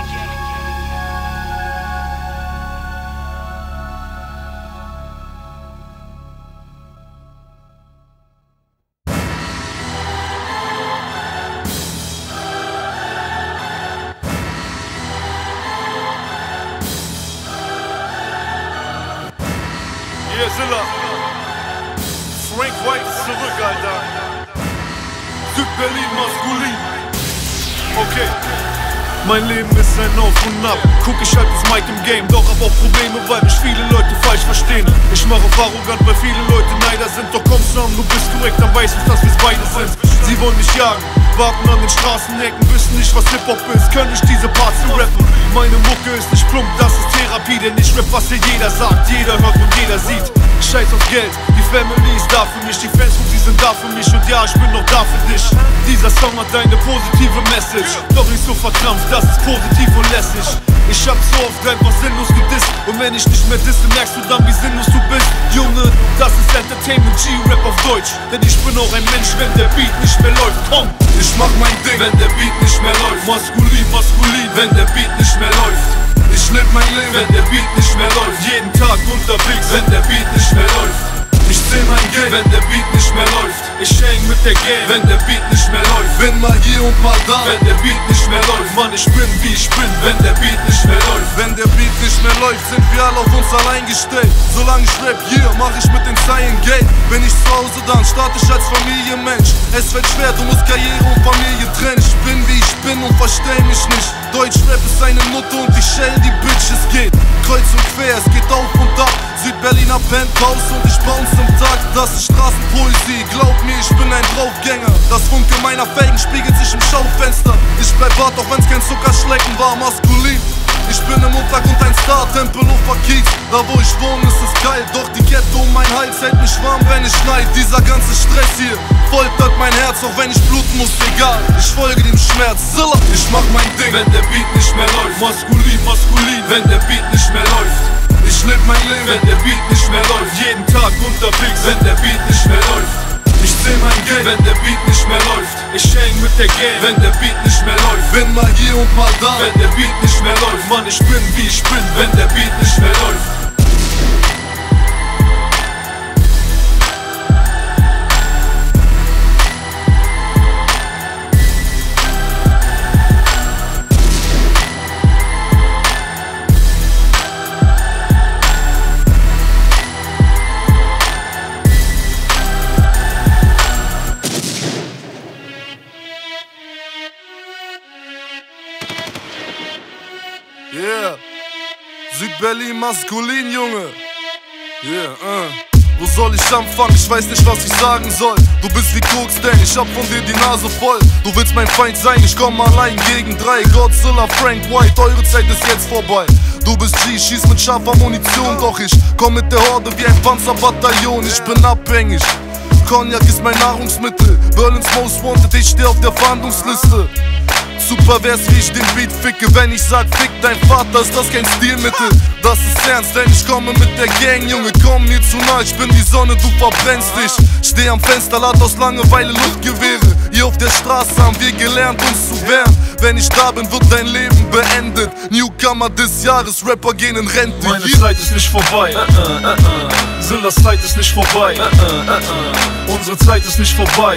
Speaker 3: Zilla. Frank White ist zurück, Alter. Südberlin, maskulin. Okay. Mein Leben ist ein Auf und Ab. Guck, ich halt das Mic im Game, doch hab auch Probleme, weil mich viele Leute falsch verstehen. Ich mach auf arrogant, weil viele Leute Neider sind. Doch komm zusammen, du bist korrekt, dann weißt du, dass wir's beide sind. Sie wollen mich jagen, warten an den Straßenecken, wissen nicht, was Hip-Hop ist, können nicht diese Parts zu rappen. Meine Mucke ist nicht plump, das ist Therapie, denn ich rap, was hier jeder sagt, jeder hört und jeder sieht. Scheiß auf Geld, die Family ist da für mich, die Fans und sie sind da für mich und ja, ich bin noch da für dich. Dieser Song hat eine positive Message, doch nicht so verkrampft, das ist positiv und lässig. Ich hab so oft einfach sinnlos gedisst und wenn ich nicht mehr disse, merkst du dann, wie sinnlos du bist. Junge, das ist Entertainment G-Rap auf Deutsch, denn ich bin auch ein Mensch, wenn der Beat nicht mehr läuft. Komm, ich mach mein Ding, wenn der Beat nicht mehr läuft. Maskulin, maskulin, wenn der Beat nicht mehr läuft. Ich leb mein Leben, wenn der Beat nicht mehr läuft. Jeden Tag unterwegs, wenn der Beat nicht mehr läuft. Ich zähl mein Geld, wenn der Beat nicht mehr läuft. Ich häng mit der Gang, wenn der Beat nicht mehr läuft. Bin mal hier und mal da, wenn der Beat nicht mehr läuft. Mann, ich bin wie ich bin, wenn der Beat nicht mehr läuft. Wenn der Beat nicht mehr läuft, sind wir alle auf uns allein gestellt. Solange ich rap hier, mach ich mit den Zeilen Geld. Bin ich zu Hause, dann starte ich als Familienmensch. Es wird schwer, du musst Karriere und Familie trennen. Ich bin wie ich bin und versteh mich nicht. Deutschrap ist eine Nutte und ich schell die Bitch, es geht kreuz und quer, es geht auf und ab. Südberliner Penthouse und ich bounce im Takt. Das ist Straßenpoesie, glaub mir, ich bin ein Draufgänger. Das Funke meiner Felgen spiegelt sich im Schaufenster. Ich bleib hart, auch wenn's kein Zuckerschlecken war, maskulin. Ich bin im Umtrag und ein Star, Tempelhofer Kiez. Da wo ich wohne, ist es kalt, doch die Kette um mein Hals hält mich warm, wenn ich schneid. Dieser ganze Stress hier foltert mein Herz, auch wenn ich bluten muss, egal. Ich folge dem Schmerz, Zilla. Ich mach mein Ding, wenn der Beat nicht mehr läuft. Maskulin, maskulin, wenn der Beat nicht mehr läuft. Ich leb mein Leben, wenn der Beat nicht mehr läuft. Jeden Tag unterwegs, wenn der Beat nicht mehr läuft. Ich zähl mein Geld, wenn der Beat nicht mehr läuft. Ich häng mit der Gang, wenn der Beat nicht mehr läuft. Bin mal hier und mal da, wenn der Beat nicht mehr läuft. Mann, ich bin wie ich bin, wenn der Beat nicht mehr läuft. Yeah, Südberlin maskulin, Junge. Yeah, Wo soll ich anfangen? Ich weiß nicht, was ich sagen soll. Du bist wie Koks, denn ich hab von dir die Nase voll. Du willst mein Feind sein, ich komm allein gegen 3. Godzilla, Frank White, eure Zeit ist jetzt vorbei. Du bist G, schieß mit scharfer Munition. Doch ich komm mit der Horde wie ein Panzerbataillon. Ich bin abhängig, Cognac ist mein Nahrungsmittel. Berlin's Most Wanted, ich steh auf der Verhandlungsliste.
Speaker 4: du pervers, wie ich den Beat ficke. Wenn ich sag, fick dein Vater, ist das kein Stilmittel. Das ist ernst, denn ich komme mit der Gang, Junge, komm mir zu nah, ich bin die Sonne, du verbrennst dich. Steh am Fenster, lad aus Langeweile Luftgewehre. Hier auf der Straße haben wir gelernt, uns zu wehren. Wenn ich da bin, wird dein Leben beendet. Newcomer des Jahres, Rapper gehen in Rente.
Speaker 3: Meine Zeit ist nicht vorbei. Zillas Zeit ist nicht vorbei. Unsere Zeit ist nicht vorbei.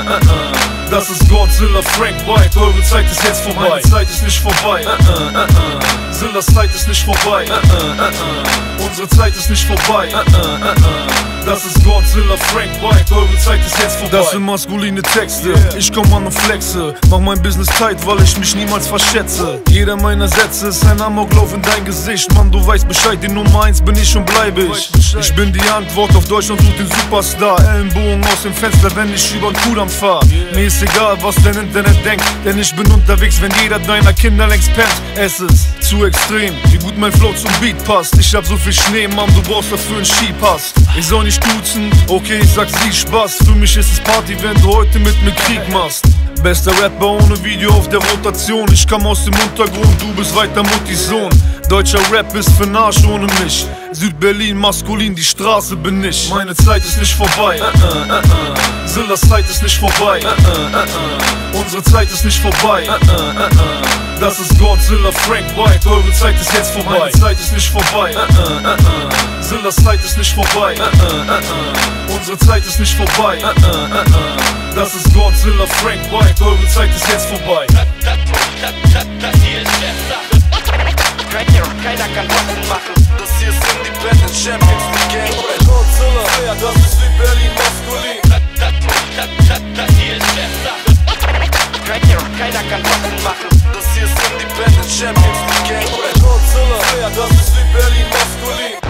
Speaker 3: Das ist Godzilla, Frank White. Eure Zeit ist jetzt vorbei. Meine Zeit ist nicht vorbei. Zillas Zeit ist nicht vorbei. Unsere Zeit ist nicht vorbei. Das ist Godzilla, Frank White. Eure Zeit ist jetzt vorbei. Das sind maskuline Texte. Ich komm an und flexe. Mach mein Business tight, weil ich mich niemals verschätze. Jeder meiner Sätze ist ein Amoklauf in dein Gesicht. Mann, du weißt Bescheid, die Nummer 1 bin ich und bleib ich. Ich bin die Antwort auf Deutschland sucht den Superstar. Ellenbogen aus dem Fenster, wenn ich übern Kudamm fahr. Mir ist egal, was dein Internet denkt, denn ich bin unterwegs, wenn jeder deiner Kinder längst pennt. Es ist zu extrem, wie gut mein Flow zum Beat passt. Ich hab so viel Schnee, Mann, du brauchst dafür einen Skipass. Ich soll nicht duzen, okay, ich sag sie Spaß. Für mich ist es Party, wenn du heute mit mir Krieg machst. Bester Rapper ohne Video auf der Rotation. Ich komm aus dem Untergrund, du bist weiter Muttis Sohn. Deutscher Rap ist für Arsch ohne mich. Südberlin maskulin, die Straße bin ich. Meine Zeit ist nicht vorbei. Zillas Zeit ist nicht vorbei. Unsere Zeit ist nicht vorbei. Das ist Godzilla, Frank White. Eure Zeit ist jetzt vorbei. Meine Zeit ist nicht vorbei. Zillas Zeit ist nicht vorbei. Unsere Zeit ist nicht vorbei. Das ist Godzilla, Frank White. Eure Zeit ist jetzt vorbei.
Speaker 9: Das hier ist besser. Keiner kann Waffen machen.
Speaker 4: Das hier ist Independent Champions, die Gang. Godzilla, ja, das ist Südberlin maskulin.
Speaker 9: Das hier ist besser. Keiner kann Waffen machen.
Speaker 4: Das hier ist Independent Champions, die Gang. Godzilla, ja, das ist Südberlin maskulin.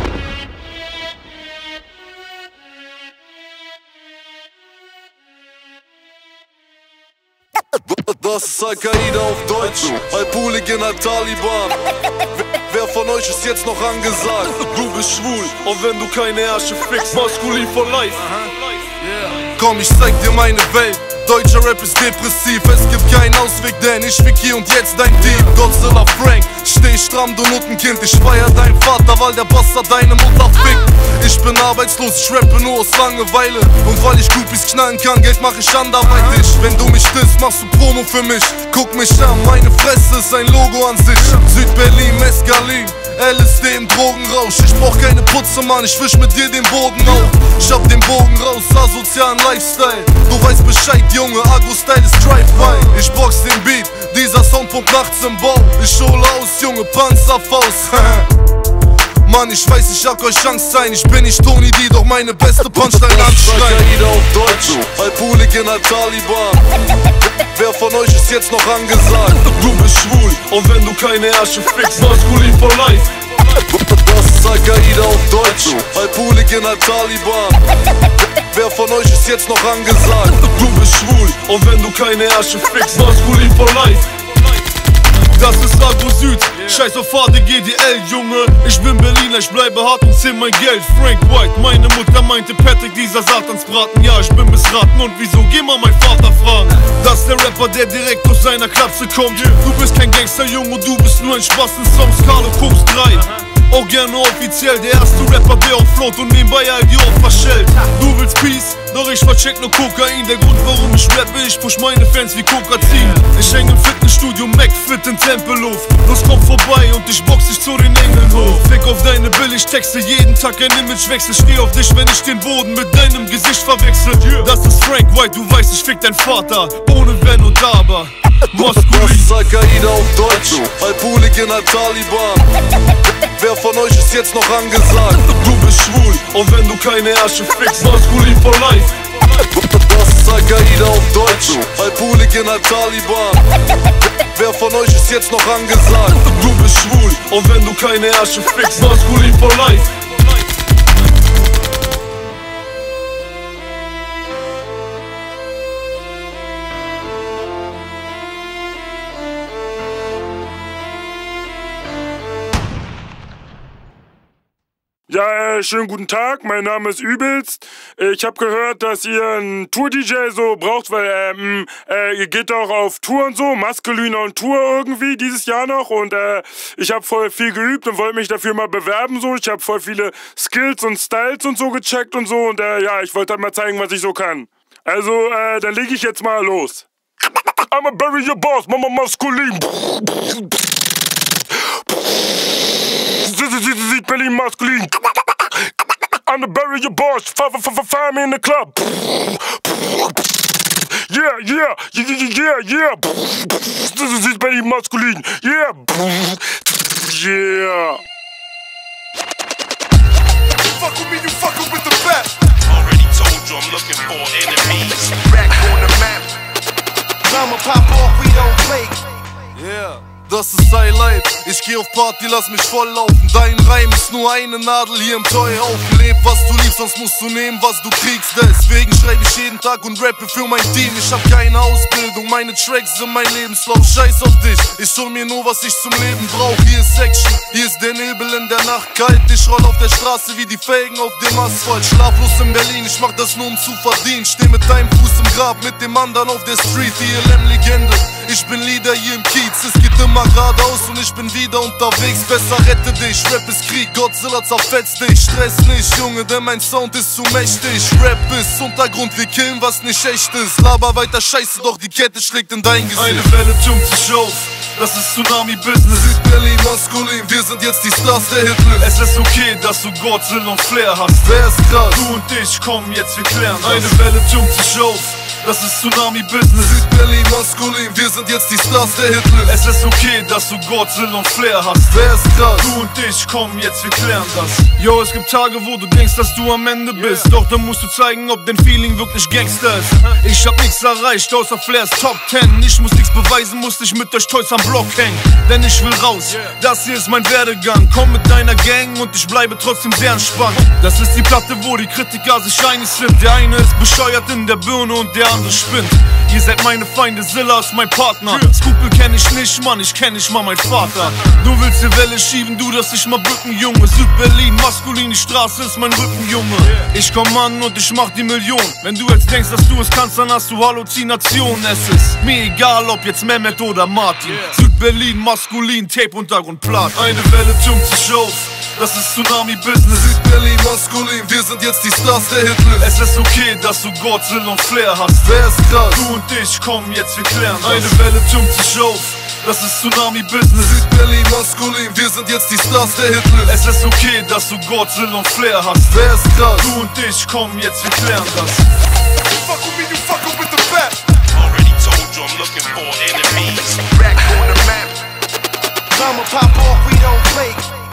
Speaker 4: Das ist Al-Qaida auf Deutsch, halb Hooligan, halb Taliban. Wer von euch ist jetzt noch angesagt? Du bist schwul, und wenn du keine Ärsche fickst, maskulin for life. Komm, ich zeig dir meine Welt. Deutscher Rap ist depressiv, es gibt keinen Ausweg, denn ich fick hier und jetzt dein Team. Godzilla Frank, steh stramm, du Nuttenkind. Ich feier deinen Vater, weil der Bastard deine Mutter fickt. Ich bin arbeitslos, ich rappe nur aus Langeweile. Und weil ich Groupies knallen kann, Geld mach ich anderweitig. Wenn du mich disst, machst du Promo für mich. Guck mich an, meine Fresse ist ein Logo an sich. Südberlin, Mescalin, LSD im Drogenrausch. Ich brauch keine Putze, Mann, ich wisch mit dir den Boden auf. Ich hab den Bogen raus, asozialen Lifestyle. Du weißt Bescheid, Junge, Agro-Style ist Drive-By. Ich box den Beat, dieser Sound pumpt nachts im Bau. Ich hole aus, Junge, Panzerfaust. Mann, ich weiß, ich hab euch Chance sein. Ich bin nicht Tony D, doch meine beste Punchline anschreien. Al-Qaida auf Deutsch, halb Hooligan, halb Taliban. Wer von euch ist jetzt noch angesagt?
Speaker 3: Du bist schwul, und wenn du keine Ärsche fickst, maskulin for life.
Speaker 4: Das ist Al-Qaida auf Deutsch, halb Hooligan, halb Taliban. Wer von euch ist jetzt noch angesagt?
Speaker 3: Du bist schwul, und wenn du keine Ärsche fickst, maskulin for life. Das ist Agro Süd, scheiß auf HDGDL, Junge. Ich bin Berliner, ich bleibe hart und zähl mein Geld. Frank White, meine Mutter meinte Patrick, dieser Satansbraten. Ja, ich bin missraten und wieso? Geh mal mein Vater fragen. Das ist der Rapper, der direkt aus seiner Klapse kommt. Du bist kein Gangster, Junge, du bist nur ein Spaß in Songs, Carlo Koks 3. Auch gerne offiziell, der erste Rapper, der auf float und nebenbei all die auch verschellt. Du willst Peace, doch ich vercheck nur Kokain. Der Grund, warum ich rappe, ich push meine Fans wie Kokazin. Ich häng im Fitnessstudio, McFit in Tempelhof. Los, komm vorbei und ich box dich zu den Engeln hoch. Fick auf deine Billigtexte, jeden Tag ein Imagewechsel. Steh auf dich, wenn ich den Boden mit deinem Gesicht verwechsel. Das ist Frank White, du weißt, ich fick dein Vater, ohne Wenn und Aber.
Speaker 4: Das ist Al-Qaida auf Deutsch, halb Hooligan, halb Taliban. Wer von euch ist jetzt noch angesagt?
Speaker 3: Du bist schwul, und wenn du keine Ärsche fickst, maskulin for life.
Speaker 4: Das ist Al-Qaida auf Deutsch, halb Hooligan, halb Taliban. Wer von euch ist jetzt noch angesagt?
Speaker 3: Du bist schwul, und wenn du keine Ärsche fickst, maskulin for life.
Speaker 6: Ja, schönen guten Tag, mein Name ist Übelst. Ich habe gehört, dass ihr einen Tour-DJ so braucht, weil ihr geht doch auf Tour und so, Maskulin on Tour irgendwie dieses Jahr noch und ich habe voll viel geübt und wollte mich dafür mal bewerben so. Ich habe voll viele Skills und Styles und so gecheckt und so und ja, ich wollte halt mal zeigen, was ich so kann. Also, dann lege ich jetzt mal los. I'ma bury your boss, Mama Maskulin. Südberlin Maskulin. I'm the bury your boss, find me in the club. Yeah, yeah, yeah, yeah. Südberlin Maskulin, yeah. Yeah.
Speaker 4: Fuck with me, you fuckin' with the best.
Speaker 9: Already told you I'm looking for enemies.
Speaker 4: Back on the map. Drama pop off, we don't play. Yeah. Das ist Highlight, ich geh auf Party, lass mich voll laufen. Dein Reim ist nur eine Nadel hier im Toyhaufen. Leb, was du liebst, sonst musst du nehmen, was du kriegst. Deswegen schreibe ich jeden Tag und rappe für mein Team. Ich hab keine Ausbildung, meine Tracks sind mein Lebenslauf. Scheiß auf dich, ich hol mir nur, was ich zum Leben brauch. Hier ist Action, hier ist der Nebel in der Nacht kalt. Ich roll auf der Straße wie die Felgen auf dem Asphalt. Schlaflos in Berlin, ich mach das nur um zu verdienen. Steh mit deinem Fuß im Grab, mit dem anderen auf der Street. Die LM-Legende, ich bin Leader hier im Kiez. Es geht immer geradeaus und ich bin wieder unterwegs. Besser rette dich, Rap ist Krieg, Godzilla zerfetzt dich. Stress nicht, Junge, denn mein Sound ist zu mächtig. Rap ist Untergrund, wir killen, was nicht echt ist. Laber weiter Scheiße, doch die Kette schlägt in dein Gesicht.
Speaker 3: Eine Welle türmt sich auf, das ist Tsunami-Business.
Speaker 4: Südberlin Maskulin, wir sind jetzt die Stars der Hitlist.
Speaker 3: Es ist okay, dass du Godzilla und Flair hast.
Speaker 4: Wer ist krass?
Speaker 3: Du und ich, komm jetzt, wir klären das. Eine Welle türmt sich auf, das ist Tsunami-Business.
Speaker 4: Südberlin Maskulin, wir sind jetzt die Stars der Hitlist.
Speaker 3: Es ist okay, dass du Godzilla und Flair hast.
Speaker 4: Wer ist krass?
Speaker 3: Du und ich, komm jetzt, wir klären das. Yo, es gibt Tage, wo du denkst, dass du am Ende bist. Doch dann musst du zeigen, ob dein Feeling wirklich Gangster ist. Ich hab nichts erreicht, außer Flairs Top 10. Ich muss nichts beweisen, muss nicht mit euch Toys am Block hängen. Denn ich will raus, das hier ist mein Werdegang. Komm mit deiner Gang und ich bleibe trotzdem sehr entspannt. Das ist die Platte, wo die Kritiker sich einig sind. Der eine ist bescheuert in der Birne und der andere spinnt. Ihr seid meine Feinde, Zilla ist mein Partner. Skrupel kenn ich nicht, Mann, ich kenn nicht mal meinen Vater. Du willst die Welle schieben, du darfst dich mal bücken, Junge. Südberlin, Maskulin, die Straße ist mein Rücken, Junge. Ich komm an und ich mach die Million. Wenn du jetzt denkst, dass du es kannst, dann hast du Halluzinationen. Es ist mir egal, ob jetzt Mehmet oder Martin. Südberlin, Maskulin, Tape, Untergrund, Platin. Eine Welle türmt sich auf, das ist Tsunami-Business.
Speaker 4: Südberlin Maskulin, wir sind jetzt die Stars der Hitlist.
Speaker 3: Es ist okay, dass du Godzilla und Flair hast.
Speaker 4: Wer ist krass?
Speaker 3: Du und ich, komm jetzt, wir klären das. Eine Welle türmt sich auf, das ist Tsunami-Business.
Speaker 4: Südberlin Maskulin, wir sind jetzt die Stars der Hitlist.
Speaker 3: Es ist okay, dass du Godzilla und Flair hast.
Speaker 4: Wer ist krass?
Speaker 3: Du und ich, komm jetzt, wir klären das.
Speaker 4: Fuck with me, you fucking with the best.
Speaker 9: Already told you I'm looking for enemies.
Speaker 4: Back on the map. Drama pop off, we don't play.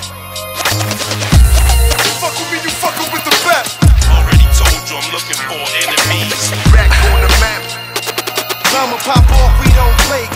Speaker 4: Fuck with me, you fucking with the best.
Speaker 9: Already told you I'm looking for enemies.
Speaker 4: Back on the map. Drama pop off, we don't play.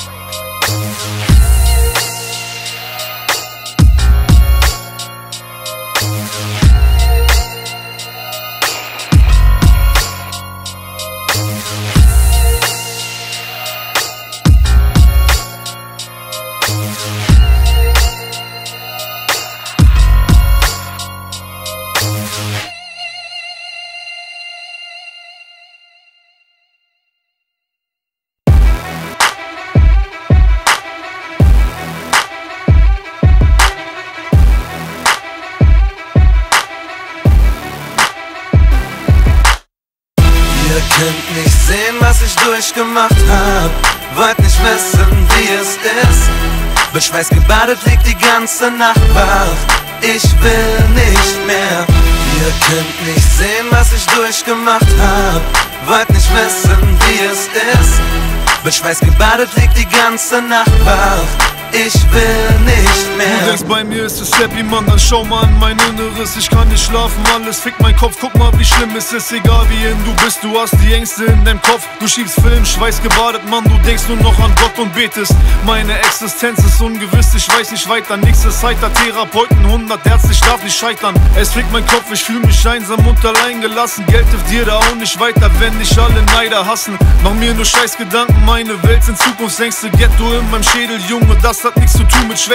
Speaker 10: Ihr könnt nicht sehen, was ich durchgemacht hab. Wollt nicht wissen, wie es ist. Mit Schweiß gebadet liegt die ganze Nacht wach. Ich will nicht mehr. Ihr könnt nicht sehen, was ich durchgemacht hab. Wollt nicht wissen, wie es ist. Mit Schweiß gebadet liegt die ganze Nacht wach. Ich will nicht mehr.
Speaker 3: Du denkst, bei mir ist es happy, Mann, dann schau mal an mein Inneres. Ich kann nicht schlafen, alles fickt mein Kopf. Guck mal, wie schlimm es ist, egal wie hin du bist. Du hast die Ängste in deinem Kopf. Du schiebst Film, Schweiß gebadet, Mann. Du denkst nur noch an Gott und betest. Meine Existenz ist ungewiss, ich weiß nicht weiter. Nichts ist heiter, Therapeuten 100 Herz, ich darf nicht scheitern. Es fickt mein Kopf, ich fühl mich einsam und allein gelassen. Geld hilft dir da auch nicht weiter, wenn dich alle Neider hassen. Mach mir nur scheiß Gedanken, meine Welt sind Zukunftsängste. Ghetto in meinem Schädel, Junge, das hat nichts zu tun mit Schwäche.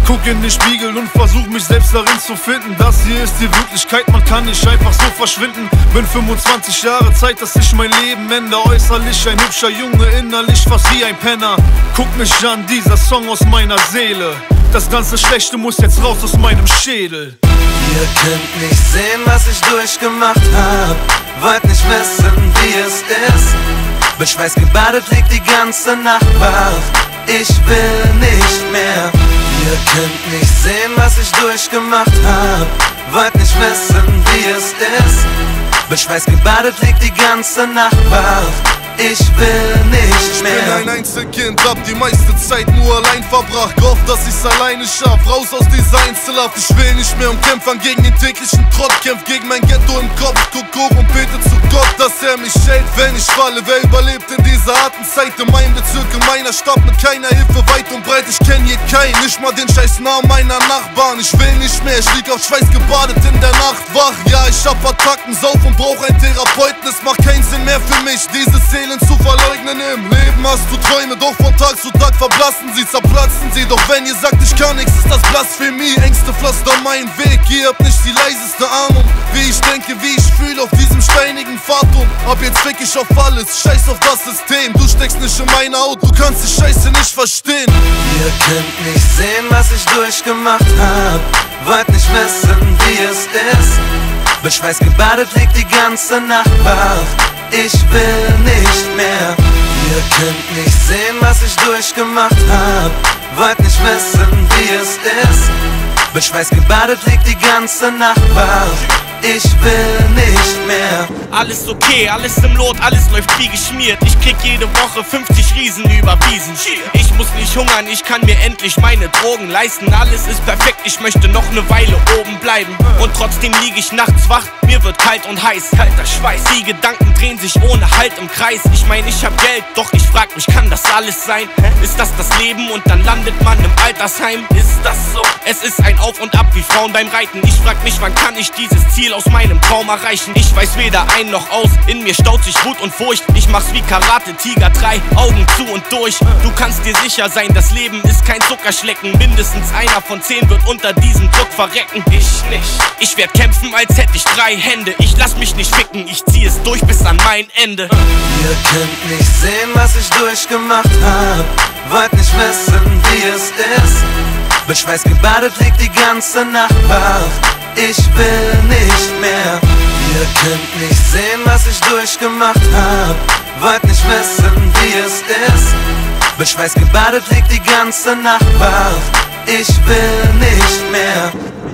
Speaker 3: Guck in den Spiegel und versuch mich selbst darin zu finden. Das hier ist die Wirklichkeit, man kann nicht einfach so verschwinden. Bin 25 Jahre, Zeit, dass ich mein Leben ändere. Äußerlich ein hübscher Junge, innerlich fast wie ein Penner. Guck mich an, dieser Song aus meiner Seele. Das ganze Schlechte muss jetzt raus aus meinem Schädel.
Speaker 10: Ihr könnt nicht sehen, was ich durchgemacht hab. Wollt nicht wissen, wie es ist. Mit Schweiß gebadet liegt die ganze Nacht wach. Ich will nicht mehr. Ihr könnt nicht sehen, was ich durchgemacht hab. Wollt nicht wissen, wie es ist. Mit Schweiß gebadet liegt die ganze Nacht wach. Ich will nicht mehr.
Speaker 4: Ich bin ein Einzelkind, hab die meiste Zeit nur allein verbracht. Gehofft, dass ich's alleine schaff, raus aus dieser Einzelhaft. Ich will nicht mehr umkämpfen gegen den täglichen Trott. Kämpf gegen mein Ghetto im Kopf, guck hoch und bete zu Gott, dass er mich hält, wenn ich falle. Wer überlebt in dieser harten Zeit? In meinem Bezirk, in meiner Stadt, mit keiner Hilfe weit und breit. Ich kenn hier keinen, nicht mal den scheiß Namen meiner Nachbarn. Ich will nicht mehr, ich lieg auf Schweiß gebadet in der Nacht wach. Ja, ich hab Attacken, sauf und brauch einen Therapeuten. Es macht keinen Sinn mehr für mich, diese Seelen zu verleugnen. Im Leben hast du Träume, doch von Tag zu Tag verblassen sie, zerplatzen sie. Doch wenn ihr sagt, ich kann nichts, ist das Blasphemie. Ängste pflastern meinen Weg, ihr habt nicht die leiseste Ahnung, wie ich denke, wie ich fühle auf diesem steinigen Pfad. Und ab jetzt fick ich auf alles, scheiß auf das System. Du steckst nicht in meine Haut, du kannst die Scheiße nicht verstehen.
Speaker 10: Ihr könnt nicht sehen, was ich durchgemacht hab. Wollt nicht wissen, wie es ist. Mit Schweiß gebadet liegt die ganze Nacht wach. Ich will nicht mehr. Ihr könnt nicht sehen, was ich durchgemacht hab. Wollt nicht wissen, wie es ist. Mit Schweiß gebadet liegt die ganze Nacht wach. Ich will nicht mehr.
Speaker 11: Alles okay, alles im Lot, alles läuft wie geschmiert. Ich krieg jede Woche 50 Riesen überwiesen. Ich muss nicht hungern, ich kann mir endlich meine Drogen leisten. Alles ist perfekt, ich möchte noch eine Weile oben bleiben. Und trotzdem liege ich nachts wach, mir wird kalt und heiß. Kalter Schweiß, die Gedanken drehen sich ohne Halt im Kreis. Ich mein, ich hab Geld, doch ich frag mich, kann das alles sein? Ist das das Leben und dann landet man im Altersheim? Ist das so? Es ist ein Auf und Ab wie Frauen beim Reiten. Ich frag mich, wann kann ich dieses Ziel aus meinem Traum erreichen? Ich weiß weder ein noch aus, in mir staut sich Wut und Furcht. Ich mach's wie Karate Tiger 3, Augen zu und durch. Du kannst dir sicher sein, das Leben ist kein Zuckerschlecken. Mindestens einer von 10 wird unter diesem Druck verrecken. Ich nicht. Ich werd kämpfen, als hätte ich 3 Hände. Ich lass mich nicht ficken, ich zieh es durch bis an mein Ende.
Speaker 10: Ihr könnt nicht sehen, was ich durchgemacht hab. Wollt nicht wissen, wie es ist. Mit Schweiß gebadet liegt die ganze Nacht wach. Ich will nicht mehr. Ihr könnt nicht sehen, was ich durchgemacht hab. Wollt nicht wissen, wie es ist. Mit Schweiß gebadet liegt die ganze Nacht wach. Ich will nicht mehr.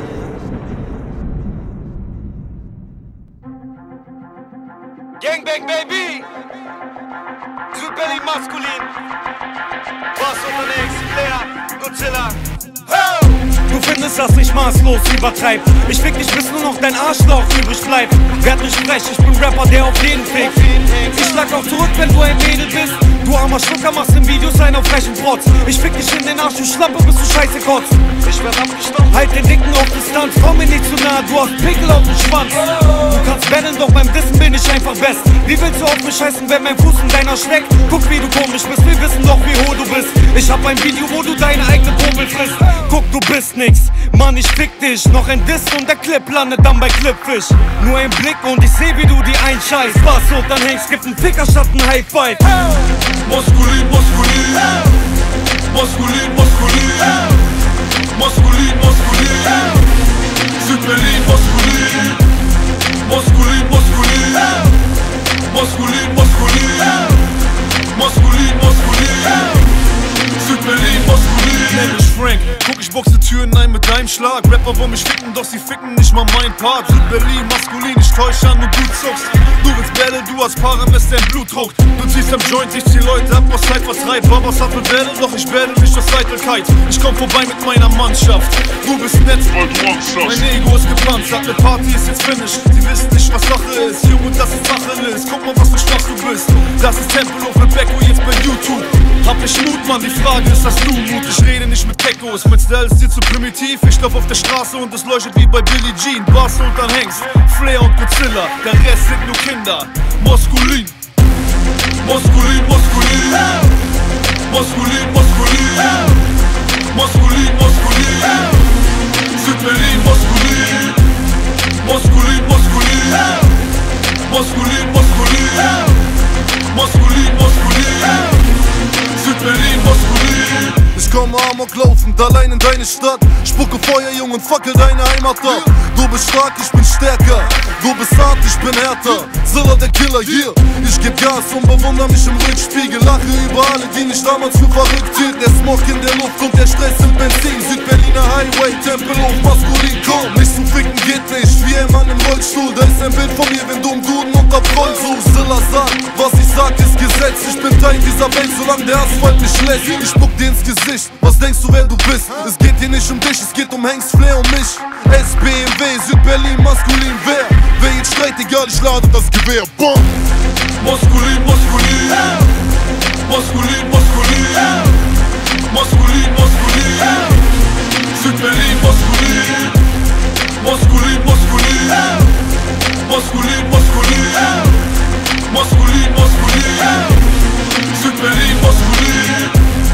Speaker 11: Gangbang Baby, Südberlin maskulin. Was unterwegs, Flair, Godzilla.
Speaker 12: Du findest das nicht maßlos übertreibt. Ich fick dich, bis nur noch dein Arschloch übrig bleibt. Werd nicht frech, ich bin Rapper, der auf jeden fickt. Ich schlag auch zurück, wenn du ein Mädel bist. Du armer Schlucker, machst in Videos einen auf frechen Protz. Ich fick dich in den Arsch, du Schlampe, bis du scheiße kotzt. Ich werd abgestochen. Halt den Dicken auf Distanz, komm mir nicht zu nah, du hast Pickel auf dem Schwanz. Du kannst battlen, doch beim Dissen bin ich einfach best. Wie willst du auf mich scheißen, wenn mein Fuß in deiner schlägt? Guck, wie du komisch bist, wir wissen doch, wie hoch du bist. Ich hab ein Video, wo du deine eigene Popel frisst. Guck, du bist nix, Mann, ich fick dich. Noch ein Diss und der Clip landet dann bei Clipfish. Nur ein Blick und ich seh, wie du die einscheißt. Was und dann hängst, gibt ein Ficker statt ein High Five.
Speaker 4: Maskulin, maskulin. Maskulin, maskulin. Maskulin, maskulin. Südberlin, maskulin. Maskulin, maskulin. Maskulin, maskulin. Maskulin, maskulin. Südberlin, maskulin. Nenn mich Frank, guck, ich boxe Türen ein mit deinem Schlag. Rapper wollen mich ficken, doch sie ficken nicht mal mein Part. Südberlin, maskulin, ich täusch an und du zuckst. Du willst Battle, du hast Parames, dein Blutdruck. Du ziehst am Joint, ich zieh Leute ab, was Zeit vertreibt. Babas hat mit Battle, doch ich battle nicht aus Eitelkeit. Ich komm vorbei mit meiner Mannschaft. Du bist nett, mein Ego ist gepanzert, eine Party ist jetzt finished. Sie wissen nicht, was Sache ist, Junge, das ist Sache ist. Guck mal, was für Spaß du bist. Das ist Tempelhof mit Becko, jetzt bei YouTube. Hab ich Mut, Mann, die Frage ist, hast du Mut? Ich rede nicht mit Keckos, mein Style ist dir zu primitiv. Ich lauf auf der Straße und es leuchtet wie bei Billie Jean. Bass und dann Hengst, Flair und Godzilla, der Rest sind nur Kinder. Maskulin, maskulin, maskulin. Maskulin, maskulin. Maskulin, maskulin. Stadt. Spucke Feuer, Junge, und fackel deine Heimat ab. Du bist stark, ich bin stärker. Du bist hart, ich bin härter. Zilla der Killer hier. Ich geb Gas und bewundere mich im Rückspiegel. Lache über alle, die mich damals für verrückt hielten. Der Smog in der Luft und der Stress im Benzin. Südberliner Highway, Tempelhof, maskulin. Komm, mich zu ficken geht nicht. Wie ein Mann im Rollstuhl. Da ist ein Bild von mir, wenn du im Duden unter Proll suchst. Zilla sagt, was ich sag, ist Gesetz. Ich bin Teil dieser Welt, solange der Asphalt mich lässt. Ich spuck dir ins Gesicht. Was denkst du, wer du bist? Es geht hier nicht um dich, es geht um Hengst, Flair und mich. SBMW, Südberlin, maskulin, wer? Wer jetzt schreit, egal, ich lade das Gewehr. Boom! Maskulin, maskulin. Maskulin, maskulin. Maskulin, maskulin. Südberlin, maskulin. Maskulin, maskulin. Maskulin, maskulin. Maskulin, maskulin. Südberlin, maskulin.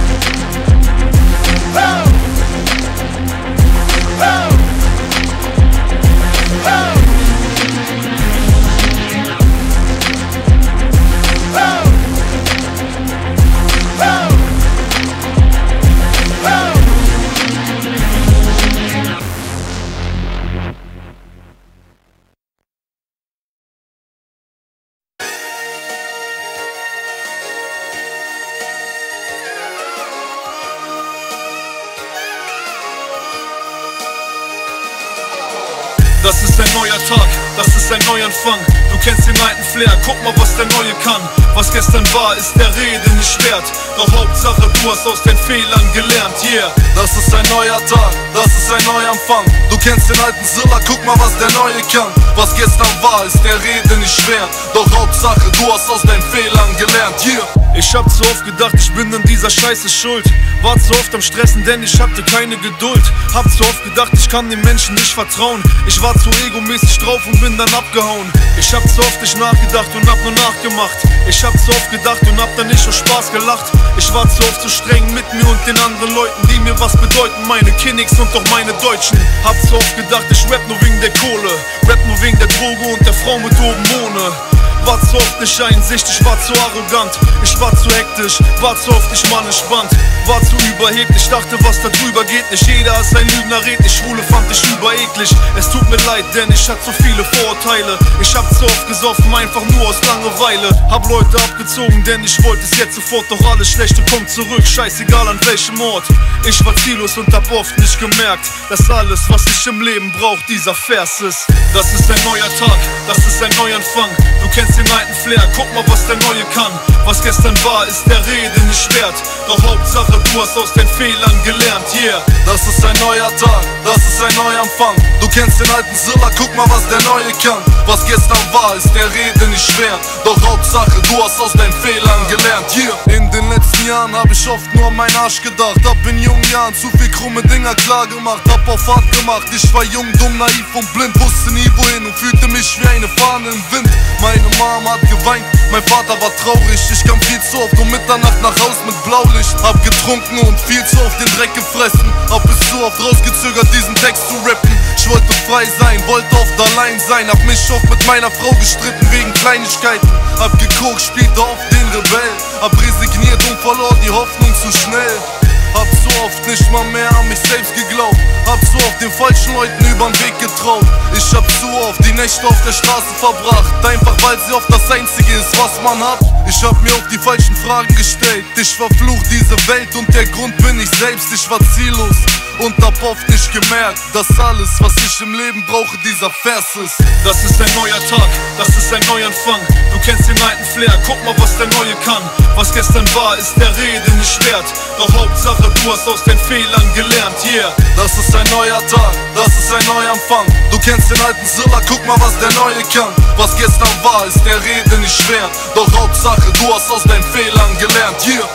Speaker 3: Das ist ein neuer Tag, das ist ein Neuanfang. Du kennst den alten Flair, guck mal, was der Neue kann. Was gestern war, ist der Rede nicht wert. Doch Hauptsache, du hast aus den Fehlern gelernt, yeah.
Speaker 4: Das ist ein neuer Tag, das ist ein Neuanfang. Du kennst den alten Zilla, guck mal, was der Neue kann. Was gestern war, ist der Rede nicht wert. Doch Hauptsache, du hast aus deinen Fehlern gelernt, yeah.
Speaker 3: Ich hab zu oft gedacht, ich bin an dieser Scheiße schuld. War zu oft am Stressen, denn ich hatte keine Geduld. Hab zu oft gedacht, ich kann den Menschen nicht vertrauen. Ich war zu egomäßig drauf und bin dann abgehauen. Ich hab zu oft nicht nachgedacht und hab nur nachgemacht. Ich hab zu oft gedacht und hab dann nicht aus Spaß gelacht. Ich war zu oft zu streng mit mir und den anderen Leuten, die mir was bedeuten. Meine Kinnigs und auch meine Deutschen. Hab zu oft gedacht, ich rap nur wegen der Kohle. Rap nur wegen der Droge und der Frau mit oben ohne. War zu oft nicht einsichtig, war zu arrogant. Ich war zu hektisch, war zu oft nicht mal entspannt. War zu überheblich, dachte, was da drüber geht nicht. Jeder ist ein Lügner, redlich, Schwule fand ich übereklig. Es tut mir leid, denn ich hatte so viele Vorurteile. Ich hab zu oft gesoffen, einfach nur aus Langeweile. Hab Leute abgezogen, denn ich wollte es jetzt sofort. Doch alles Schlechte kommt zurück, scheißegal an welchem Ort. Ich war ziellos und hab oft nicht gemerkt, dass alles, was ich im Leben brauch, dieser Vers ist. Das ist ein neuer Tag, das ist ein Neuanfang. Du kennst den alten Flair, guck mal, was der Neue kann. Was gestern war, ist der Rede nicht wert. Doch Hauptsache, du hast aus den Fehlern gelernt, yeah.
Speaker 4: Das ist ein neuer Tag, das ist ein Neuanfang. Du kennst den alten Zilla, guck mal, was der Neue kann. Was gestern war, ist der Rede nicht wert. Doch Hauptsache, du hast aus deinen Fehlern gelernt, yeah. In den letzten Jahren hab ich oft nur an meinen Arsch gedacht. Hab in jungen Jahren zu viel krumme Dinger klar gemacht. Hab auf Fahrt gemacht, ich war jung, dumm, naiv und blind. Wusste nie wohin und fühlte mich wie eine Fahne im Wind. Meine Mama hat geweint, mein Vater war traurig. Ich kam viel zu oft um Mitternacht nach Haus mit Blaulicht. Hab getrunken und viel zu oft den Dreck gefressen. Hab es zu oft rausgezögert, diesen Text zu rappen. Ich wollte frei sein, wollte oft allein sein. Hab mich oft mit meiner Frau gestritten wegen Kleinigkeiten. Hab geguckt, spielte oft den Rebell. Hab resigniert und verlor die Hoffnung zu schnell. Hab so oft nicht mal mehr an mich selbst geglaubt. Hab so oft den falschen Leuten übern Weg getraut. Ich hab zu oft die Nächte auf der Straße verbracht. Einfach weil sie oft das Einzige ist, was man hat. Ich hab mir oft die falschen Fragen gestellt. Ich verfluch diese Welt und der Grund bin ich selbst. Ich war ziellos und hab oft nicht gemerkt, dass alles, was ich im Leben brauche, dieser Vers ist.
Speaker 3: Das ist ein neuer Tag, das ist ein Neuanfang. Du kennst den alten Flair, guck mal, was der Neue kann. Was gestern war, ist der Rede nicht wert. Doch Hauptsache, du hast aus den Fehlern gelernt, yeah.
Speaker 4: Das ist ein neuer Tag, das ist ein Neuanfang. Du kennst den alten Zilla, guck mal, was der Neue kann. Was gestern war, ist der Rede nicht wert. Doch Hauptsache, du hast aus deinen Fehlern gelernt, yeah.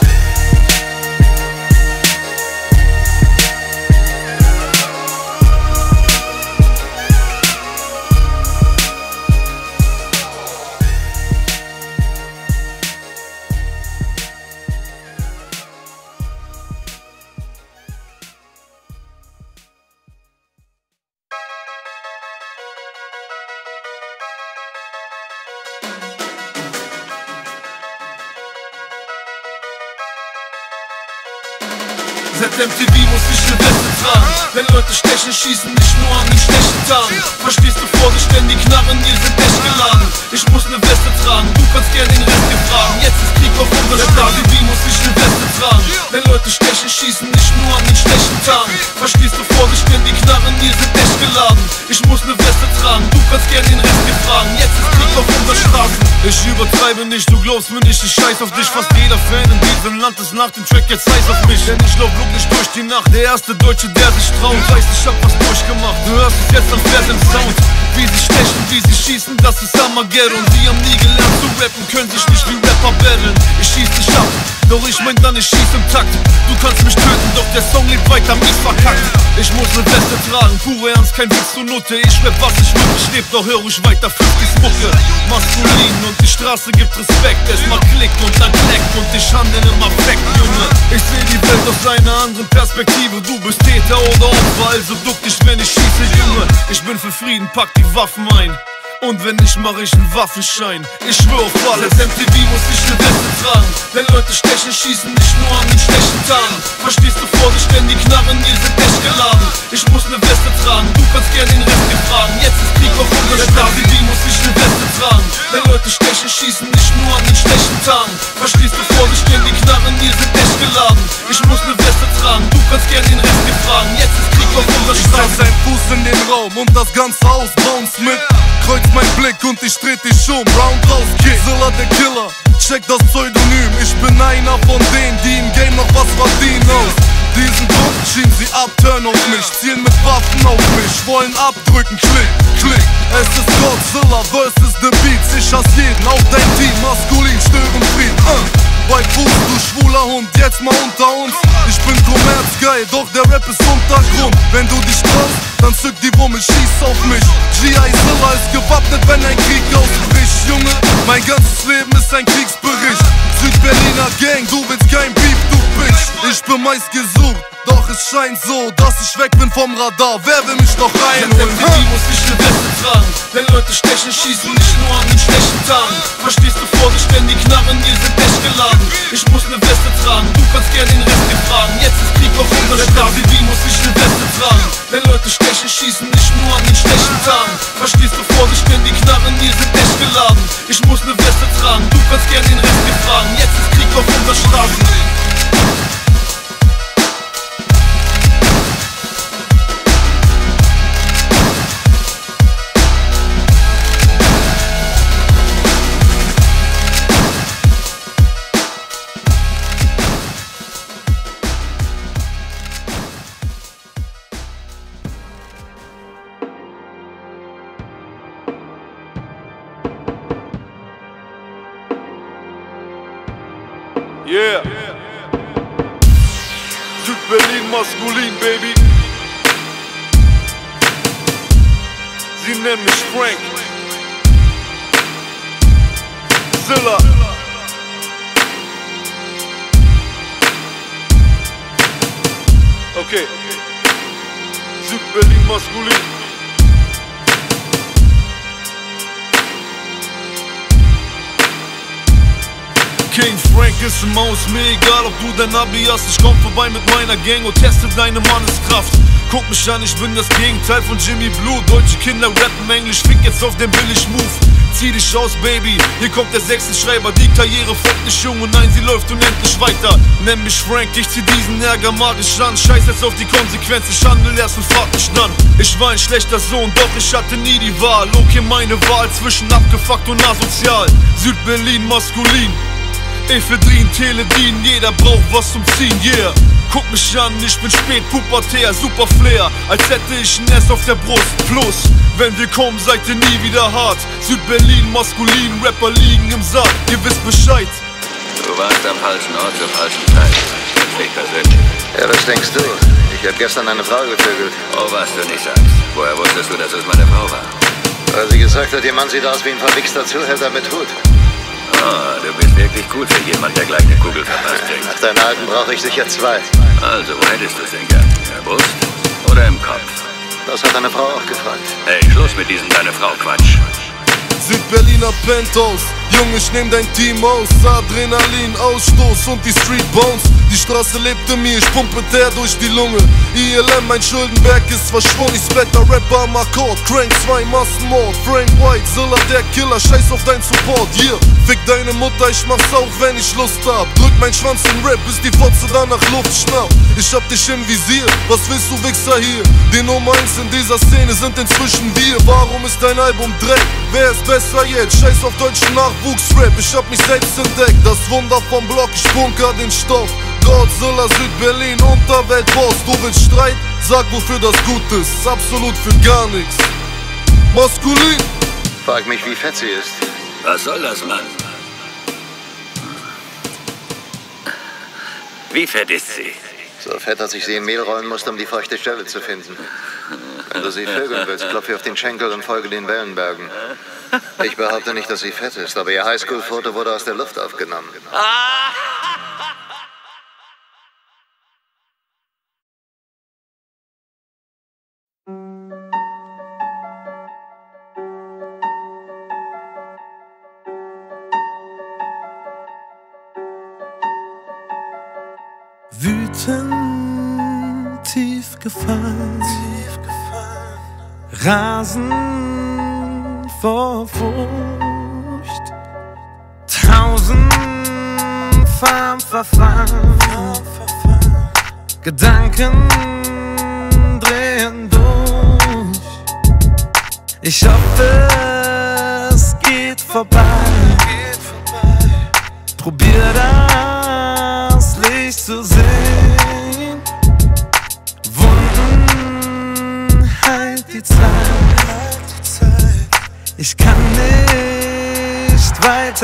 Speaker 4: Seit MTV muss ich ne Weste tragen. Wenn Leute stechen, schießen nicht nur an den schlechten Tagen. Verstehst du, vor dir stehen die Knarren, die sind echt geladen. Ich muss ne Weste tragen, du kannst gern den Rest gefragen. Jetzt ist Krieg auf unserer Straße, wie muss ich ne Weste tragen? Wenn Leute stechen, schießen nicht nur an den schlechten Tagen. Verstehst du, vor dir stehen die Knarren, die sind echt geladen. Ich muss ne Weste tragen, du kannst gern den Rest gefragen. Jetzt ist Krieg auf unserer Straße. Ich übertreibe nicht, du glaubst mir nicht, ich scheiß auf dich. Fast jeder Fan in diesem Land ist nach dem Track jetzt heiß auf mich. Denn ich lauf wirklich durch die Nacht, der erste Deutsche, der sich traut. Weißt, ich hab was durchgemacht, du hörst es jetzt am Vers im Sound. Wie sie stechen, wie sie schießen, das ist Armageddon. Sie haben nie gelernt zu rappen, können sich nicht wie Rapper battlen. Ich schieß dich ab, doch ich mein dann, ich schieß im Takt. Du kannst mich töten, doch der Song lebt weiter, mies verkackt. Ich muss ne Weste tragen, pure Ernst, kein Witz zur Nutte. Ich rap, was ich wirklich leb, doch hör ruhig weiter, 50 Mucke. Maskulin und die Straße gibt Respekt. Erstmal Klick und dann Kleck und ich handel im Affekt, Junge. Ich seh die Welt aus einer anderen Perspektive. Du bist Täter oder Opfer, also duck dich, wenn ich schieße, Junge. Ich bin für Frieden, pack die Waffen ein. Und wenn nicht, mach ich einen Waffenschein. Ich schwör auf alles, MTV muss ich ne Weste tragen. Wenn Leute stechen, schießen nicht nur an den schlechten Tagen. Verstehst du, vor dir stehen die Knarren, die sind echt geladen. Ich muss ne Weste tragen, du kannst gern den Rest gefragen. Jetzt ist Krieg auf unserer Straße, wie muss ich ne Weste tragen? Wenn Leute stechen, schießen nicht nur an den schlechten Tagen. Verstehst du, vor dir stehen die Knarren, die sind echt geladen. Ich muss ne Weste tragen, du kannst gern den Rest gefragen. Jetzt ist Krieg auf unserer Straße. Ich setz einen Fuß in den Raum und das ganze Haus bounce mit. Kreuz mein Blick und ich dreh dich um, Roundhouse Kick. Zilla der Killer, check das Pseudonym. Ich bin einer von denen, die im Game noch was verdienen. Aus diesen Druck schieben sie ab, turn auf mich. Zielen mit Waffen auf mich, wollen abdrücken, klick, klick. Es ist Godzilla versus The Beats. Ich hasse jeden, auch dein Team, maskulin, stören Frieden. Bei Fuß, du schwuler Hund, jetzt mal unter uns. Ich bin kommerzgeil, doch der Rap ist Untergrund. Wenn du dich traust, dann zück die Wumme, schieß auf mich. G.I. Zilla ist gewappnet, wenn ein Krieg ausbricht. Junge, mein ganzes Leben ist ein Kriegsbericht. Südberliner Gang, du willst kein Beef, du Bitch. Ich bin meist gesucht, doch es scheint so, dass ich weg bin vom Radar. Wer will mich noch reinholen? MTV muss ich ne Weste tragen. Wenn Leute stechen, schießen nicht nur an den schlechten Tagen. Verstehst du, vor dir stehen die Knarren, die sind echt geladen. Ich muss ne Weste tragen, du kannst gern den Rest gefragen. Jetzt ist Krieg auf unserer Straße, wie muss ich ne Weste tragen? Wenn Leute stechen, schießen nicht nur an den schlechten Tagen. Verstehst du, vor dir stehen die Knarren, die sind echt geladen. Ich muss ne Weste tragen, du kannst gern den Rest gefragen. Jetzt ist Krieg auf unserer Straße. Yeah. Süd-Berlin maskulin, baby. Sie nennen mich Frank Zilla. Okay. Süd-Berlin maskulin. King Frank ist im Haus, mir egal ob du dein Abi hast. Ich komm vorbei mit meiner Gang und teste deine Manneskraft. Guck mich an, ich bin das Gegenteil von Jimmy Blue. Deutsche Kinder rappen Englisch, fick jetzt auf den Billig-Move. Zieh dich aus, Baby, hier kommt der Sechstenschreiber. Die Karriere folgt nicht, Junge, nein, sie läuft unendlich weiter. Nenn mich Frank, ich zieh diesen Ärger magisch an. Scheiß jetzt auf die Konsequenz, ich handel erst und frag mich dann. Ich war ein schlechter Sohn, doch ich hatte nie die Wahl. Okay, meine Wahl zwischen abgefuckt und asozial. Süd-Berlin maskulin, Ephedrin, Teledin, jeder braucht was zum Ziehen, yeah. Guck mich an, ich bin spät pubertär, super Flair, als hätte ich ein S auf der Brust. Plus, wenn wir kommen, seid ihr nie wieder hart. Süd-Berlin, maskulin, Rapper liegen im Sack, ihr wisst Bescheid.
Speaker 13: Du warst am falschen Ort zur falschen Zeit. Ich persönlich. Ja, was denkst du? Ich hab gestern eine Frau gevögelt. Oh, was du nicht sagst. Woher wusstest du, dass es meine Frau war? Weil sie gesagt hat, ihr Mann sieht aus wie ein verwichster Zuhälter mit Hut. Ah, du bist wirklich gut für jemand, der gleich eine Kugel verpasst kriegt. Nach deiner alten brauche ich sicher zwei. Also, wo hättest du es denn gern? In der Brust oder im Kopf? Das hat deine Frau auch gefragt. Hey, Schluss mit diesem deine Frau Quatsch.
Speaker 4: Süd-Berliner Penthouse, Junge, ich nehm dein Team aus, Adrenalin, Ausstoß und die Street Bones. Die Straße lebt in mir, ich pumpe Teer durch die Lunge. ILM, mein Schuldenberg ist verschwunden. Ich splatter Rapper am Akkord, Crank 2, Massenmord. Frank White, Zilla, der Killer, scheiß auf dein Support. Yeah, fick deine Mutter, ich mach's auch, wenn ich Lust hab. Drück mein Schwanz in Rap, bis die Fotze danach Luft schnappt. Ich hab dich im Visier, was willst du, Wichser hier? Die Nummer 1 in dieser Szene sind inzwischen wir. Warum ist dein Album Dreck? Wer ist besser jetzt? Scheiß auf deutschen Nachwuchsrap, ich hab mich selbst entdeckt. Das Wunder vom Block, ich bunker den Stoff. Godzilla, Süd-Berlin, Unterweltboss. Du willst Streit? Sag, wofür das gut ist. Absolut für gar nichts. Maskulin.
Speaker 13: Frag mich, wie fett sie ist. Was soll das, Mann? Wie fett ist sie? So fett, dass ich sie in Mehl rollen musste, um die feuchte Stelle zu finden. Wenn du sie vögeln willst, klopf ihr auf den Schenkel und folge den Wellenbergen. Ich behaupte nicht, dass sie fett ist, aber ihr Highschool-Foto wurde aus der Luft aufgenommen.
Speaker 10: Wütend, tief gefallen, Rasen vor Furcht, 1000 Farben verfallen, Gedanken drehen durch. Ich hoffe, es geht vorbei. Probier das Licht zu sehen. Wunden heilt die Zeit. Ich kann nicht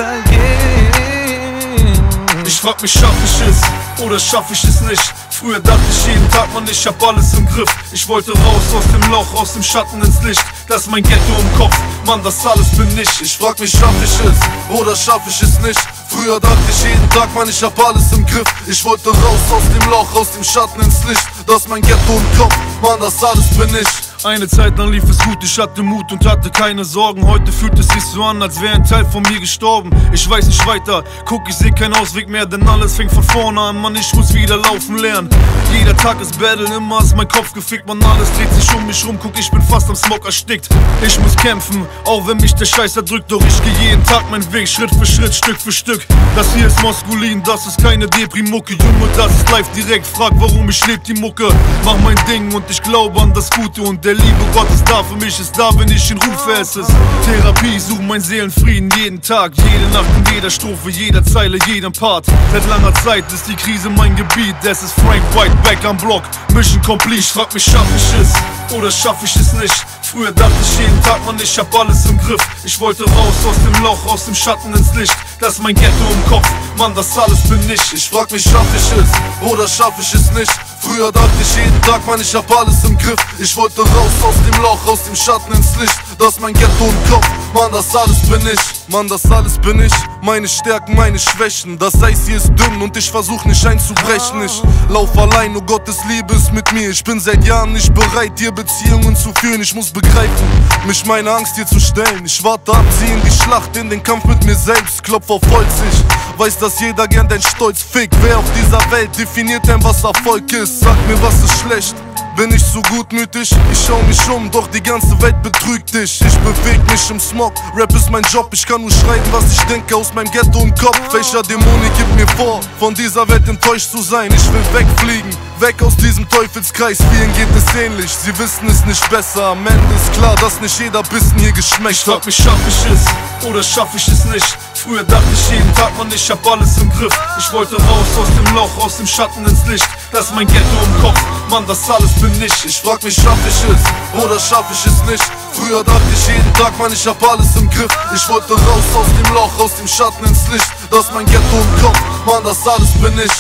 Speaker 10: weitergehen.
Speaker 3: Ich frag mich, schaff ich es oder schaff ich es nicht? Früher dachte ich jeden Tag, Mann, ich hab alles im Griff. Ich wollte raus aus dem Loch, aus dem Schatten ins Licht. Das ist mein Ghetto im Kopf, Mann, das alles bin ich.
Speaker 4: Ich frag mich, schaff ich es oder schaff ich es nicht? Früher dachte ich jeden Tag, Mann, ich hab alles im Griff. Ich wollte raus aus dem Loch, aus dem Schatten ins Licht. Das ist mein Ghetto im Kopf, Mann, das alles bin ich.
Speaker 3: Eine Zeit lang lief es gut, ich hatte Mut und hatte keine Sorgen. Heute fühlt es sich so an, als wäre ein Teil von mir gestorben. Ich weiß nicht weiter, guck, ich seh keinen Ausweg mehr, denn alles fängt von vorne an. Mann, ich muss wieder laufen lernen. Jeder Tag ist Battle, immer ist mein Kopf gefickt. Mann, alles dreht sich um mich rum, guck, ich bin fast am Smog erstickt. Ich muss kämpfen, auch wenn mich der Scheiß erdrückt. Doch ich geh jeden Tag meinen Weg, Schritt für Schritt, Stück für Stück. Das hier ist maskulin, das ist keine Depri-Mucke. Junge, das ist live direkt, frag warum, ich leb die Mucke. Mach mein Ding und ich glaube an das Gute und der Liebe Gottes da für mich, ist da, wenn ich ihn rufe. Es ist Therapie, such mein Seelenfrieden jeden Tag, jede Nacht in jeder Strophe, jeder Zeile, jedem Part. Seit langer Zeit ist die Krise mein Gebiet. Es ist Frank White, back am Block, Mission complete. Ich frag mich, schaff ich es oder schaff ich es nicht? Früher dachte ich jeden Tag, Mann, ich hab alles im Griff. Ich wollte raus aus dem Loch, aus dem Schatten ins Licht. Das ist mein Ghetto im Kopf, Mann, das alles bin ich.
Speaker 4: Ich frag mich, schaff ich es oder schaff ich es nicht? Früher dachte ich jeden Tag, Mann, ich hab alles im Griff. Ich wollte raus aus dem Loch, aus dem Schatten ins Licht. Das ist mein Ghetto im Kopf, Mann, das alles bin ich. Mann, das alles bin ich, meine Stärken, meine Schwächen. Das Eis hier ist dünn und ich versuch nicht einzubrechen. Ich lauf allein, nur Gottes Liebe ist mit mir. Ich bin seit Jahren nicht bereit, dir Beziehungen zu führen. Ich muss begreifen, mich meine Angst hier zu stellen. Ich warte ab, zieh in die Schlacht, in den Kampf mit mir selbst. Klopf auf Holz, ich weiß, dass jeder gern dein Stolz fickt. Wer auf dieser Welt definiert denn, was Erfolg ist? Sag mir, was ist schlecht? Bin ich so gutmütig? Ich schau mich um, doch die ganze Welt betrügt dich. Ich beweg mich im Smog, Rap ist mein Job. Ich kann nur schreiben, was ich denke aus meinem Ghetto im Kopf. Welcher Dämonik gibt mir vor, von dieser Welt enttäuscht zu sein? Ich will wegfliegen, weg aus diesem Teufelskreis. Vielen geht es ähnlich, sie wissen es nicht besser. Am Ende ist klar, dass nicht jeder Bissen hier geschmeckt
Speaker 3: hat. Ich frag mich, schaff ich es oder schaff ich es nicht? Früher dachte ich jeden Tag, Mann, ich hab alles im Griff. Ich wollte raus aus dem Loch, aus dem Schatten ins Licht. Das ist mein Ghetto im Kopf, Mann, das alles bin ich.
Speaker 4: Ich frag mich, schaff ich es oder schaff ich es nicht? Früher dachte ich jeden Tag, Mann, ich hab alles im Griff. Ich wollte raus aus dem Loch, aus dem Schatten ins Licht. Das ist mein Ghetto im Kopf, Mann, das alles bin ich.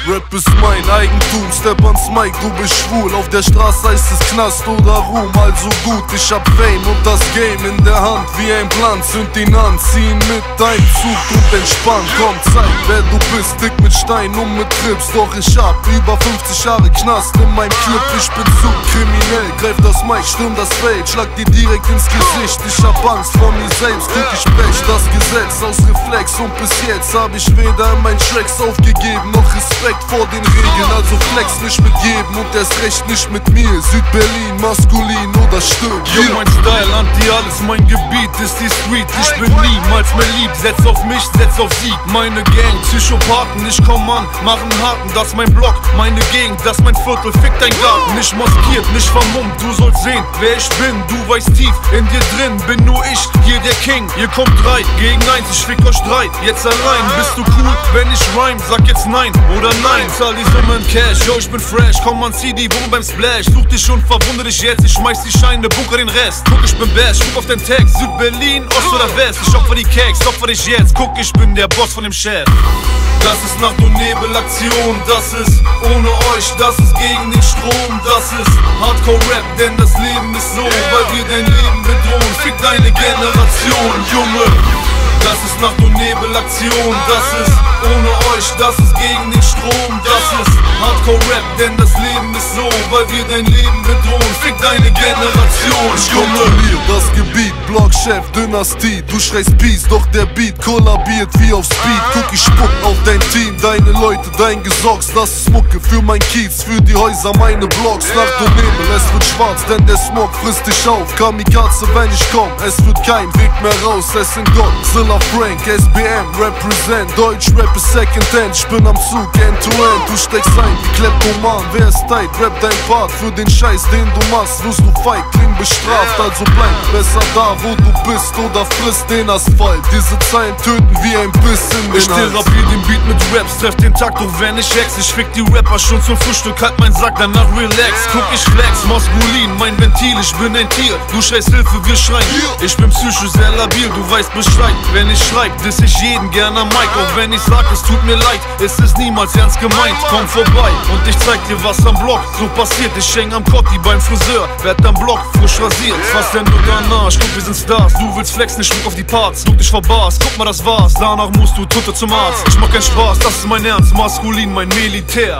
Speaker 4: Rap ist mein Eigentum, step ans Mic, du bist schwul. Auf der Straße heißt es Knast oder Ruhm, also gut, ich hab Fame und das Game in der Hand wie ein Plan. Zünd ihn an, zieh ihn mit, dein Zug und entspann. Komm, zeig, wer du bist, dick mit Stein und mit Trips. Doch ich hab über 50 Jahre Knast in meinem Clip. Ich bin zu kriminell, greif das Mic, stürm das Feld, schlag dir direkt ins Gesicht. Ich hab Angst vor mir selbst, guck ich brech das Gesetz aus Reflex. Und bis jetzt hab ich weder in meinen Tracks aufgegeben, noch Respekt vor den Regeln. Also flex nicht mit jedem und erst recht nicht mit mir. Südberlin, maskulin oder stirb.
Speaker 3: Yo, mein Style, anti alles, mein Gebiet ist die Street. Ich bin niemals mehr lieb, setz auf mich, setz auf Sieg. Meine Gang, Psychopathen, ich komm an, machen Haken. Das mein Block, meine Gegend, das mein Viertel, fick dein Garten. Nicht maskiert, nicht vermummt, du sollst sehen, wer ich bin. Du weißt tief, in dir drin bin nur ich, hier der King. Ihr kommt 3 gegen 1, ich fick euch 3. Jetzt allein, bist du cool, wenn ich rhyme, sag jetzt nein oder nein. Zahl die Summe in Cash, yo, ich bin fresh, komm man, zieh die Wumme beim Splash. Such dich und verwundere dich jetzt, ich schmeiß die Scheine, bunker den Rest. Guck, ich bin Bash, guck auf den Text, Südberlin, Ost oder West. Ich opfer die Keks, opfer dich jetzt, guck, ich bin der Boss von dem Chef. Das ist Nacht- und Nebelaktion, das ist ohne euch, das ist gegen den Strom. Das ist Hardcore-Rap, denn das Leben ist so, weil wir dein Leben bedrohen. Fick deine Generation, Junge. Das ist Nacht- und Nebelaktion, das ist ohne euch, das ist gegen den Strom. Das ist Hardcore-Rap, denn das Leben ist so, weil wir dein Leben bedrohen. Fick deine Generation, Junge.
Speaker 4: Das Gebiet, Blockchef, Dynastie. Du schreist Peace, doch der Beat kollabiert wie auf Speed. Guck, ich spuck auf dein Team, deine Leute, dein Gesocks. Das ist Mucke für mein Kiez, für die Häuser, meine Blocks. Nacht und Nebel, es wird schwarz, denn der Smog frisst dich auf. Kamikaze, wenn ich komm, es wird kein Weg mehr raus. Es sind Godzilla, Frank, SBM, represent. Deutsch-Rap ist Secondhand, ich bin am Zug, End-to-End. Du steckst ein wie Kleptoman, wer ist tight? Rap dein Part, für den Scheiß, den du machst, wirst du Feigling bestraft. Also bleib besser da, wo du bist, oder friss den Asphalt. Diese Zeilen töten wie ein Biss in den
Speaker 3: Ich therapier den Beat mit Raps, treff den Takt, doch wenn ich hex. Ich fick die Rapper schon zum Frühstück, halt mein Sack, danach relax. Guck, ich flex, maskulin, mein Ventil, ich bin ein Tier. Du schreist Hilfe, wir schreien. Ich bin psychisch sehr labil, du weißt Bescheid. Wenn ich schreib, diss ich jeden gern am Mic. Auch wenn ich sag, es tut mir leid, es ist niemals ernst gemeint. Komm vorbei und ich zeig dir was am Block so passiert. Ich häng am Kotti beim Friseur, werd am Block frisch rasiert. Was denn du danach? Guck, wir sind Stars. Du willst flexen, ich schmuck auf die Parts. Guck dich verbarst, guck mal, das war's. Danach musst du Tutte zum Arzt. Ich mach keinen Spaß, das ist mein Ernst. Maskulin, mein Militär.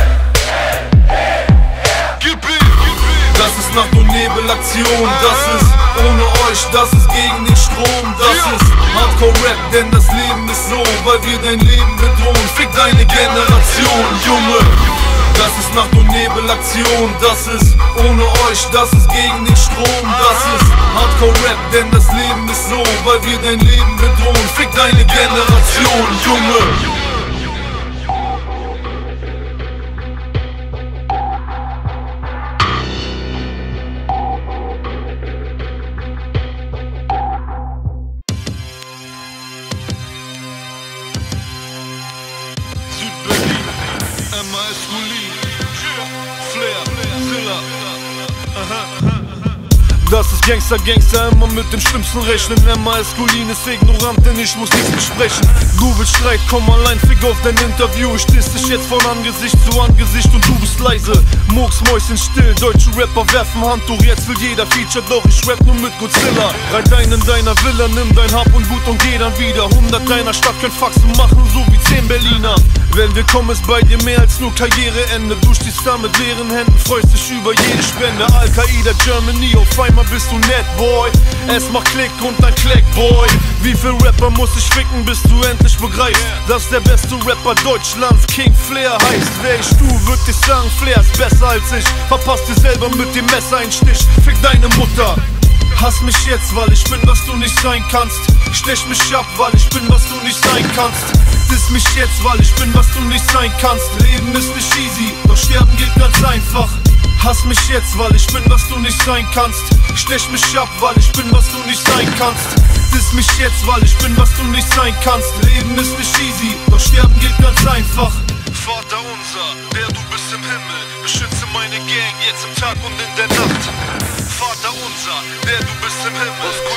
Speaker 3: Das ist Nacht- und Nebelaktion, das ist ohne euch, das ist gegen den Strom. Das ist Hardcore-Rap, denn das Leben ist so, weil wir dein Leben bedrohen. Fick deine Generation, Junge. Das ist Nacht- und Nebelaktion, das ist ohne euch, das ist gegen den Strom. Das ist Hardcore-Rap, denn das Leben ist so, weil wir dein Leben bedrohen. Fick deine Generation, Junge. Das ist Gangster, Gangster, immer mit dem Schlimmsten rechnen. Maskulin ist ignorant, denn ich muss nichts besprechen. Du willst Streit, komm allein, fick auf dein Interview. Ich diss dich jetzt von Angesicht zu Angesicht und du bist leise. Murks, Mäuschen still, deutsche Rapper werfen Handtuch. Jetzt will jeder Feature, doch ich rap nur mit Godzilla. Reit ein in deiner Villa, nimm dein Hab und Gut und geh dann wieder. 100 deiner Stadt können Faxen machen, so wie 10 Berliner. Wenn wir kommen, ist bei dir mehr als nur Karriereende. Du stehst da mit leeren Händen, freust dich über jede Spende. Al-Qaida, Germany, auf einmal bist du nett, Boy. Es macht Klick und dann Klick, Boy. Wie viel Rapper muss ich ficken, bis du endlich begreifst, dass der beste Rapper Deutschlands King Flair heißt. Wär ich du, würd ich sagen, Flair ist besser als ich. Verpasst dir selber mit dem Messer einen Stich. Fick deine Mutter. Hass mich jetzt, weil ich bin, was du nicht sein kannst. Stech mich ab, weil ich bin, was du nicht sein kannst. Diss mich jetzt, weil ich bin, was du nicht sein kannst. Leben ist nicht easy, doch sterben geht ganz einfach. Hass mich jetzt, weil ich bin, was du nicht sein kannst. Stech mich ab, weil ich bin, was du nicht sein kannst. Diss mich jetzt, weil ich bin, was du nicht sein kannst. Leben ist nicht easy, doch sterben geht ganz einfach. Vater unser, der du bist im Himmel, beschütze meine Gang jetzt im Tag und in der Nacht. Vater unser, der du bist im Himmel, mach es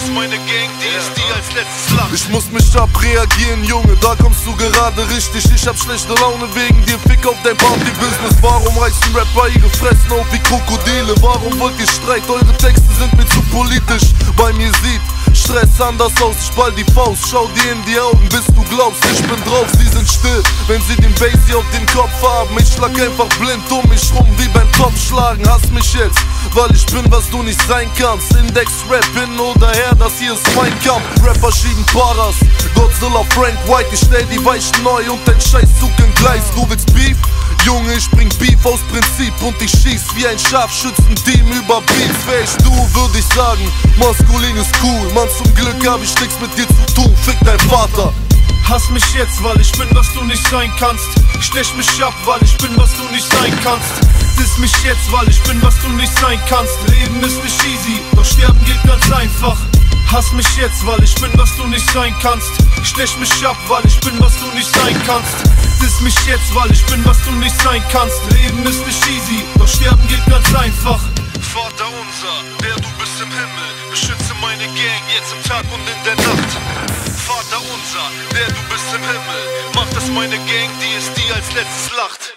Speaker 4: ist meine Gang, die ist die als letztes lacht. Ich muss mich abreagieren, Junge, da kommst du gerade richtig. Ich hab schlechte Laune wegen dir, fick auf dein Party-Business. Warum reißen Rapper ihr gefressen auf wie Krokodile? Warum wollt ihr Streit? Eure Texte sind mir zu politisch. Bei mir sieht Stress anders aus, ich ball die Faust. Schau dir in die Augen, bis du glaubst, ich bin drauf. Sie sind still, wenn sie den Bass auf den Kopf haben. Ich schlag einfach blind um mich rum wie beim Topfschlagen. Hass mich jetzt, weil ich bin, was du nicht sein kannst. Index-Rap hin oder her, das hier ist mein Kampf. Rapper schieben Paras, Godzilla, Frank White. Ich stell die Weichen neu und dein Scheißzug in Gleis. Du willst Beef? Junge, ich bring Beef aus Prinzip und ich schieß wie ein Scharfschützenteam über Beats. Wär ich du, würd ich sagen, maskulin ist cool. Mann, zum Glück hab ich nix mit dir zu tun, fick dein Vater.
Speaker 3: Hass mich jetzt, weil ich bin, was du nicht sein kannst. Stech mich ab, weil ich bin, was du nicht sein kannst. Diss mich jetzt, weil ich bin, was du nicht sein kannst. Leben ist nicht easy, doch sterben geht ganz einfach. Hass mich jetzt, weil ich bin, was du nicht sein kannst. Stech mich ab, weil ich bin, was du nicht sein kannst. Diss mich jetzt, weil ich bin, was du nicht sein kannst. Leben ist nicht easy, doch sterben geht ganz einfach.
Speaker 4: Vater unser, der du bist im Himmel, beschütze meine Gang jetzt im Tag und in der Nacht. Vater unser, der du bist im Himmel, mach das meine Gang, die ist die als letztes lacht.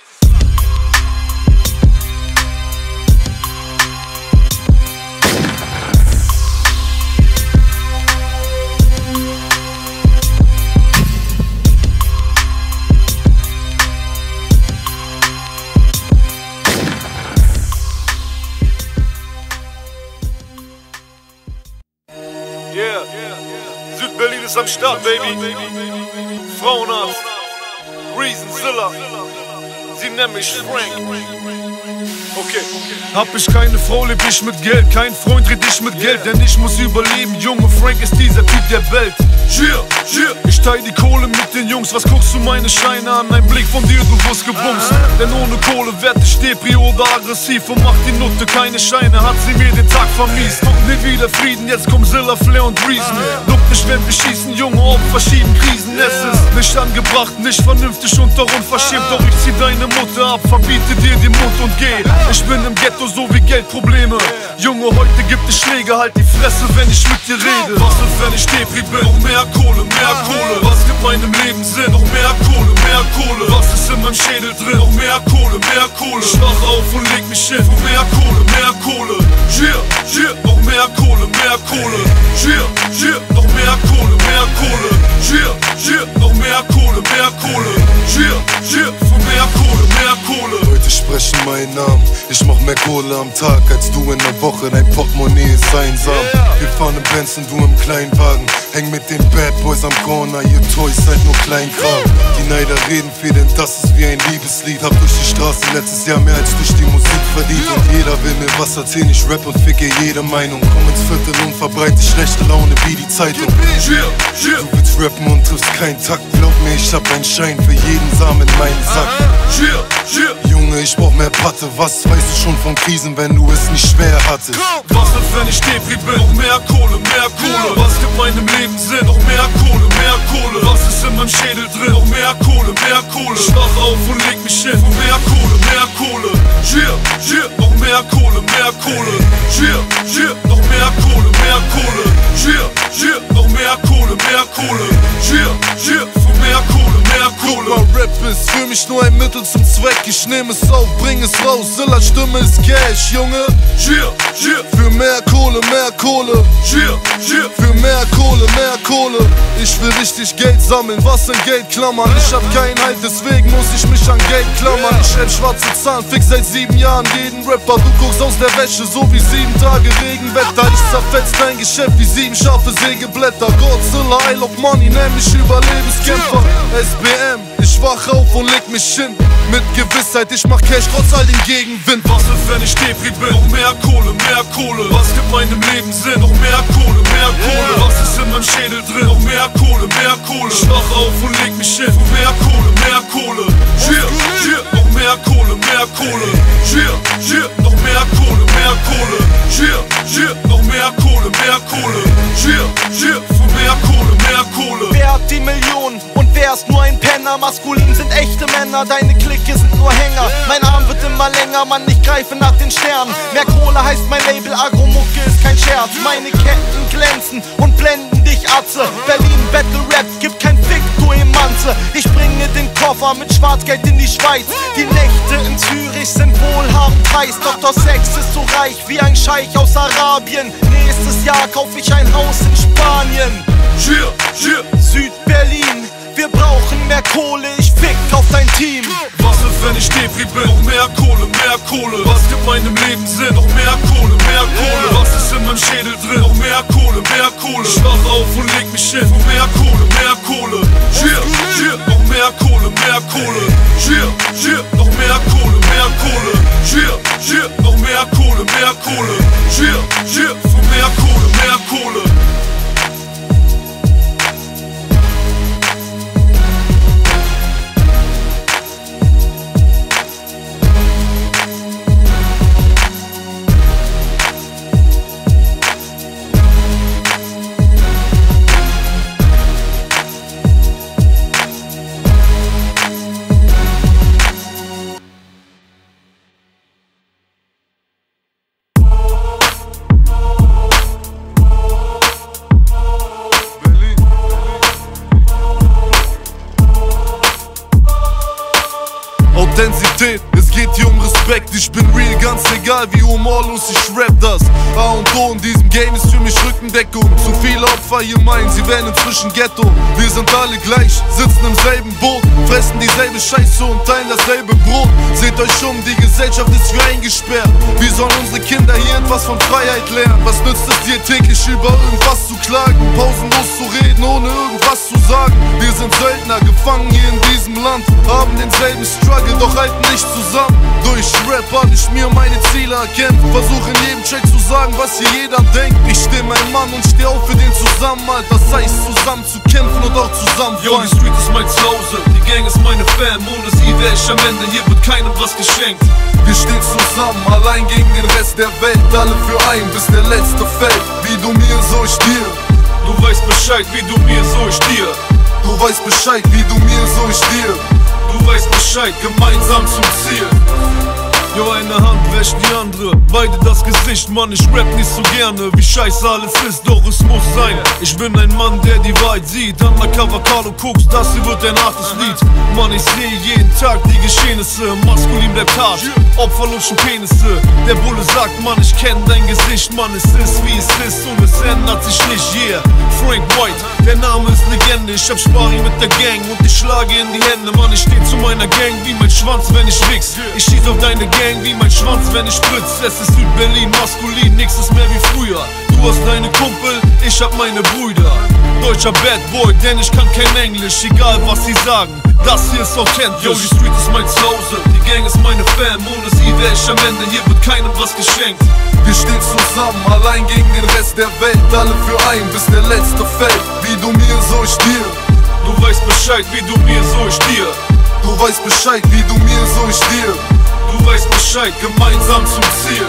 Speaker 4: Yeah, Südberlin ist am Start, Baby. Frauenarzt, Reasonzilla, sie nennen mich Frank. Okay.
Speaker 3: Hab ich keine Frau, leb ich mit Geld. Kein Freund, red ich mit Geld, denn ich muss überleben. Junge, Frank ist dieser Typ, der bellt. Ich teil die Kohle mit den Jungs. Was guckst du meine Scheine an? Ein Blick von dir, du wirst gebumst. Denn ohne Kohle werd ich Depri oder aggressiv und macht die Nutte keine Scheine. Hat sie mir den Tag vermiest. Kommt nie wieder Frieden, jetzt kommen Zilla, Flair und Reason. Lupt nicht, wenn wir schießen, Junge, Opfer schieben Krisen. Es ist nicht angebracht, nicht vernünftig und doch unverschämt. Doch ich zieh deine Mutter ab, verbiete dir den Mund und geh. Ich bin im Ghetto so wie Geldprobleme. Junge, heute gibt es Schläge, halt die Fresse, wenn ich mit dir rede. Was ist, wenn ich Depri bin? Noch mehr Kohle, mehr Kohle. Was gibt meinem Leben Sinn? Noch mehr Kohle, mehr Kohle. Was ist in meinem Schädel drin? Noch mehr Kohle, mehr Kohle. Ich wach auf und leg mich hin. Noch mehr Kohle, mehr Kohle. Noch mehr Kohle, mehr Kohle. Noch mehr Kohle, mehr Kohle. Noch mehr Kohle, mehr Kohle. Von mehr Kohle, mehr Kohle.
Speaker 4: Leute sprechen meinen Namen. Ich mach mehr Kohle am Tag als du in der Woche. Dein Portemonnaie ist einsam. Wir fahren im Benz und du im Kleinwagen. Häng mit den Bad Boys am Corner. Ihr Toys seid nur Kleinkram. Die Neider reden viel, denn das ist wie ein Liebeslied. Hab durch die Straße letztes Jahr mehr als durch die Musik verdient. Und jeder will mir was erzählen. Ich rap und ficke jede Meinung. Komm ins Viertel und verbreite schlechte Laune wie die Zeitung. Du willst rappen und triffst keinen Takt. Glaub mir, ich hab einen Schein für jeden Samen in meinen Sack. Junge, ich brauch mehr Patte. Was weißt du schon von Krisen, wenn du es nicht schwer hattest?
Speaker 3: Was ist, wenn ich Depri bin? Noch mehr Kohle, mehr Kohle. Was gibt meinem Leben Sinn? Noch mehr Kohle, mehr Kohle. Was ist in meinem Schädel drin? Noch mehr Kohle, mehr Kohle. Ich wach auf und leg mich hin. Noch mehr Kohle, mehr Kohle. Noch mehr Kohle, mehr Kohle. Noch mehr Kohle, mehr Kohle. Noch mehr Kohle, mehr Kohle. Von mehr Kohle, mehr Kohle.
Speaker 4: Guck mal, Rap ist für mich nur ein Mittel zum Zweck. Ich nehm es auf, bring es raus. Zilla Stimme ist Cash, Junge. Für mehr Kohle, mehr Kohle. Für mehr Kohle, mehr Kohle. Ich will richtig Geld sammeln, was in Geld klammern. Ich hab keinen Halt, deswegen muss ich mich an Geld klammern. Ich schreib schwarze Zahlen, fix seit 7 Jahren jeden Rapper. Du guckst aus der Wäsche, so wie 7 Tage Regenwetter. Ich zerfetz dein Geschäft wie 7 scharfe Sägeblätter. Godzilla, I love money, nenn mich Überlebenskämpfer. SBM, ich wach auf und leg mich hin. Mit Gewissheit, ich mach Cash trotz all dem Gegenwind.
Speaker 3: Was ist, wenn ich Depri bin? Noch mehr Kohle, mehr Kohle. Was gibt meinem Leben Sinn? Noch mehr Kohle, mehr Kohle. Was ist in meinem Schädel drin? Noch mehr Kohle, mehr Kohle. Ich wach auf und leg mich hin. Noch mehr Kohle, mehr Kohle. Noch mehr Kohle, mehr Kohle. Noch mehr Kohle, mehr Kohle. Noch mehr Kohle, mehr Kohle. Von mehr Kohle, mehr Kohle.
Speaker 12: Wer hat die Millionen und wer
Speaker 14: wärst nur ein Penner. Maskulin sind echte Männer, deine Clique sind nur Hänger. Mein Arm wird immer länger, Mann, ich greife nach den Sternen. Mehr Kohle heißt mein Label, Agro-Mucke ist kein Scherz. Meine Ketten glänzen und blenden dich, Atze. Berlin Battle Rap, gibt kein Fick, du Emanze. Ich bringe den Koffer mit Schwarzgeld in die Schweiz. Die Nächte in Zürich sind wohlhabend heiß. Dr. Sex ist so reich wie ein Scheich aus Arabien. Nächstes Jahr kauf ich ein Haus in Spanien. Süd-Berlin, wir brauchen mehr Kohle, ich fick auf dein Team.
Speaker 3: Was ist, wenn ich Depri bin? Noch mehr Kohle, mehr Kohle. Was gibt meinem Leben Sinn? Noch mehr Kohle, mehr Kohle. Was ist in meinem Schädel drin? Noch mehr Kohle, mehr Kohle. Ich wach auf und leg mich hin. Noch mehr Kohle, mehr Kohle. Noch mehr Kohle, mehr Kohle. Noch mehr Kohle, mehr Kohle. Noch mehr Kohle, mehr Kohle. Für mehr Kohle, mehr Kohle. Authentizität, es geht hier um Respekt. Ich bin real, ganz egal wie humorlos ich rap das. A und O in diesem Game ist für mich Rückendeckung. Zu viele Opfer hier meinen, sie wären inzwischen Ghetto. Wir sind alle gleich, sitzen im selben Boot, fressen dieselbe Scheiße und teilen dasselbe Brot. Seht euch um, die Gesellschaft ist für eingesperrt. Wie sollen unsere Kinder hier etwas von Freiheit lernen? Was nützt es dir täglich über irgendwas zu klagen? Pausenlos zu reden, ohne irgendwas zu sagen. Wir sind Söldner, gefangen hier in diesem Land, haben denselben Struggle, doch halten nicht zusammen. Durch Rap hab ich mir meine Ziele erkämpft. Versuche in jedem Track zu sagen, was hier jeder denkt. Ich steh mein Mann und steh auf für den Zusammenhalt. Das heißt zusammen zu kämpfen und auch zusammenfallen. Yo, die Street ist mein Zuhause, die Gang ist meine Fam. Ohne sie wär ich am Ende, hier wird keinem was geschenkt. Wir stehen zusammen, allein gegen den Rest der Welt. Alle für ein, bis der letzte fällt. Wie du mir, so ich dir. Du weißt Bescheid, wie du mir, so ich dir. Du weißt Bescheid, wie du mir, so ich dir. Du weißt Bescheid, gemeinsam zum Ziel. Jo, eine Hand wäscht die andere, beide das Gesicht, Mann, ich rap nicht so gerne, wie scheiße alles ist, doch es muss sein. Ich bin ein Mann, der die Wahrheit sieht, undercover Carlo Cooks, das hier wird ein hartes Lied. Mann, ich sehe jeden Tag die Geschehnisse, maskulin bleibt hart, Opfer lutschen Penisse. Der Bulle sagt, Mann, ich kenn dein Gesicht, Mann, es ist wie es ist und es ändert sich nicht, yeah. Frank White, der Name ist Legende, ich hab Sparring mit der Gang und ich schlage in die Hände, Mann, ich steh zu meiner Gang wie mein Schwanz, wenn ich wichs. Ich schieß auf deine Gang wie mein Schwanz, wenn ich spritz. Es ist Süd-Berlin, maskulin, nix ist mehr wie früher. Du hast deine Kumpel, ich hab meine Brüder. Deutscher Bad Boy, denn ich kann kein Englisch, egal was sie sagen. Das hier ist authentisch. Yo, die Street ist mein Zuhause, die Gang ist meine Fam. Ohne sie wär ich am Ende, hier wird keinem was geschenkt. Wir stehen zusammen, allein gegen den Rest der Welt. Alle für ein, bis der letzte fällt. Wie du mir, so ich dir. Du weißt Bescheid, wie du mir, so ich dir. Du weißt Bescheid, wie du mir, so ich dir. Du weißt Bescheid, gemeinsam zum Ziel.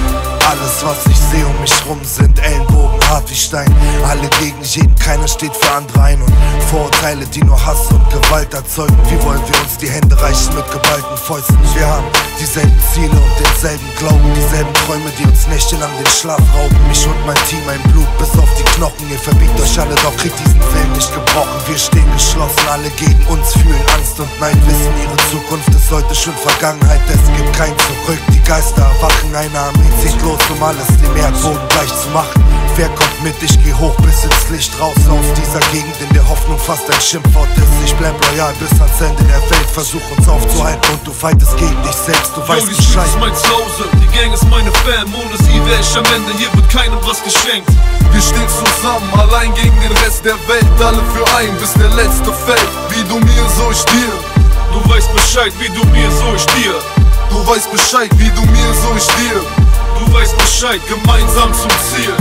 Speaker 15: Alles, was ich sehe um mich rum, sind Ellenbogen hart wie Stein. Alle gegen jeden, keiner steht für andere ein. Und Vorurteile, die nur Hass und Gewalt erzeugen. Wie wollen wir uns die Hände reichen mit geballten Fäusten? Wir haben dieselben Ziele und denselben Glauben. Dieselben Träume, die uns nächtelang den Schlaf rauben. Ich und mein Team, ein Blut bis auf die Knochen. Ihr verbiegt euch alle, doch kriegt diesen Film nicht gebrochen. Wir stehen geschlossen, alle gegen uns fühlen Angst und Neid. Wissen, ihre Zukunft ist heute schon Vergangenheit. Es gibt kein Zurück, die Geister erwachen. Eine Armee zieht los, um alles dem Erdboden gleich zu machen. Wer kommt mit? Ich geh hoch bis ins Licht raus aus dieser Gegend, in der Hoffnung fast ein Schimpfwort ist. Ich bleib loyal bis ans Ende der Welt, versuch uns aufzuhalten und du fightest gegen dich selbst, du weißt Bescheid.
Speaker 3: Yo, die Street ist mein Zuhause, die Gang ist meine Fam. Ohne sie wär ich am Ende, hier wird keinem was geschenkt.
Speaker 4: Wir stehen zusammen, allein gegen den Rest der Welt. Alle für ein, bis der letzte fällt. Wie du mir, so ich dir.
Speaker 3: Du weißt Bescheid, wie du mir, so ich dir.
Speaker 4: Du weißt Bescheid, wie du mir, so ich dir.
Speaker 3: Du weißt Bescheid, gemeinsam zum Ziel.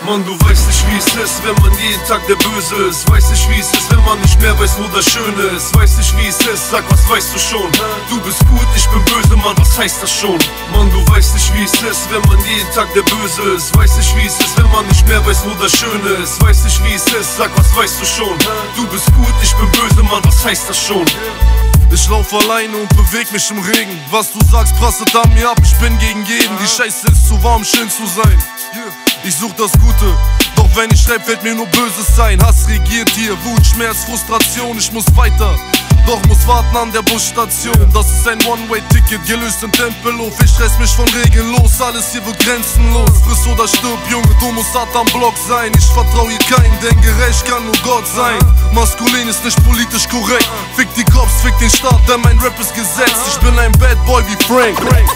Speaker 3: Mann, du weißt nicht wie es ist, wenn man jeden Tag der Böse ist. Weiß nicht wie es ist, wenn man nicht mehr weiß, wo das Schöne ist. Weiß nicht wie es ist, sag was weißt du schon. Du bist gut, ich bin böse, Mann, was heißt das schon? Mann, du weißt nicht wie es ist, wenn man jeden Tag der Böse ist. Weiß nicht wie es ist, wenn man nicht mehr weiß, wo das Schöne ist. Weiß nicht wie es ist, sag was weißt du schon. Du bist gut, ich bin böse, Mann, was heißt das schon?
Speaker 4: Ich lauf alleine und beweg mich im Regen. Was du sagst, prasselt an mir ab, ich bin gegen jeden. Die Scheiße ist zu warm, schön zu sein. Ich such das Gute, doch wenn ich schreib, fällt mir nur Böses sein. Hass regiert hier, Wut, Schmerz, Frustration, ich muss weiter. Doch muss warten an der Busstation. Das ist ein One-Way-Ticket, gelöst im Tempelhof. Ich reiß mich von Regeln los, alles hier wird grenzenlos. Friss oder stirb, Junge, du musst hart am Block sein. Ich vertrau hier keinen, denn gerecht kann nur Gott sein. Maskulin ist nicht politisch korrekt. Fick die Cops, fick den Staat, denn mein Rap ist Gesetz. Ich bin ein Bad Boy wie Frank.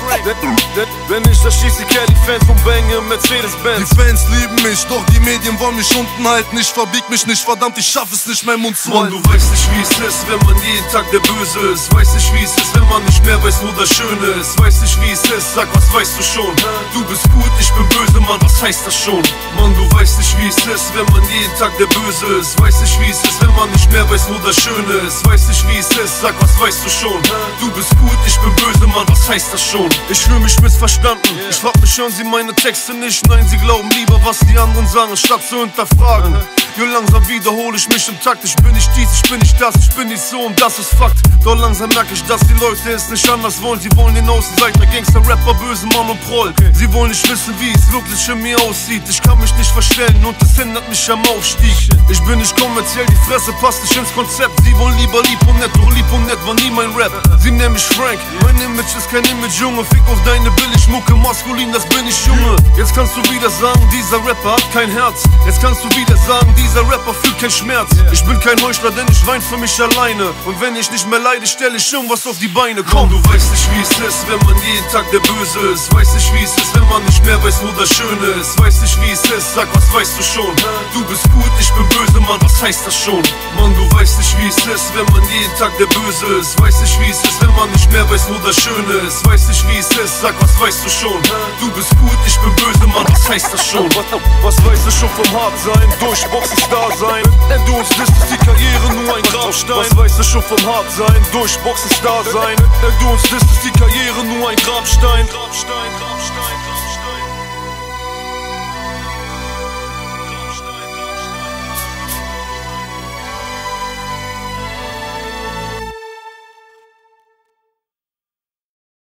Speaker 3: Wenn ich da schieß die Kelly-Fans vom Bang im Mercedes-Benz.
Speaker 4: Die Fans lieben mich, doch die Medien wollen mich unten halten. Ich verbieg mich nicht, verdammt, ich schaff es nicht, meinen Mund zu halten.
Speaker 3: Mann, du weißt nicht wie es ist, wenn man jeden Tag der Böse ist. Weiß nicht wie es ist, wenn man nicht mehr weiß, wo das Schöne ist. Weiß nicht wie es ist, sag was weißt du schon. Du bist gut, ich bin böse, Mann, was heißt das schon? Mann, du weißt nicht wie es ist, wenn man jeden Tag der Böse ist. Weiß nicht wie es ist, wenn man nicht mehr weiß, wo das Schöne ist. Weiß nicht wie es ist, sag was weißt du schon. Du bist gut, ich bin böse, Mann, was heißt das schon? Ich fühl mich missverstanden, ich frag mich, hören sie meine Texte nicht? Nein, sie glauben lieber, was die anderen sagen, statt zu hinterfragen. Jo, langsam wiederhole ich mich im Takt. Ich bin nicht dies, ich bin nicht das, ich bin nicht so und das ist Fakt. Doch langsam merke ich, dass die Leute es nicht anders wollen. Sie wollen den Außenseiter, Gangster, Rapper, böse Mann und Proll. Sie wollen nicht wissen, wie es wirklich in mir aussieht. Ich kann mich nicht verstellen und es hindert mich am Aufstieg. Ich bin nicht kommerziell, die Fresse passt nicht ins Konzept. Sie wollen lieber lieb und nett, doch lieb und nett war nie mein Rap. Sie nennen mich Frank, mein Image ist kein Image, Junge. Fick auf deine Billigmucke, maskulin, das bin ich, Junge. Jetzt kannst du wieder sagen, dieser Rapper hat kein Herz. Jetzt kannst du wieder sagen, dieser Rapper fühlt kein Schmerz. Ich bin kein Heuchler, denn ich wein für mich alleine. Und wenn ich nicht mehr leide, stelle ich irgendwas auf die Beine. Komm, du weißt nicht wie es ist, wenn man jeden Tag der Böse ist. Weiß nicht wie es ist, wenn man nicht mehr weiß, wo das Schöne ist. Weiß nicht wie es ist, sag was weißt du schon. Du bist gut, ich bin böse, Mann, was heißt das schon? Mann, du weißt nicht wie es ist, wenn man jeden Tag der Böse ist. Weiß nicht wie es ist, wenn man nicht mehr weiß, wo das Schöne ist. Weiß nicht wie es ist, sag was weißt du schon. Du bist gut, ich bin böse, Mann, was heißt das schon?
Speaker 16: Was weißt du schon vom Hartsein? Durchboxen, Star sein. Du uns wisst, ist die Karriere nur ein Grabstein. Was weißt du schon vom Hartsein? Durchboxen, Star sein. Du uns wisst, ist die Karriere nur ein Grabstein.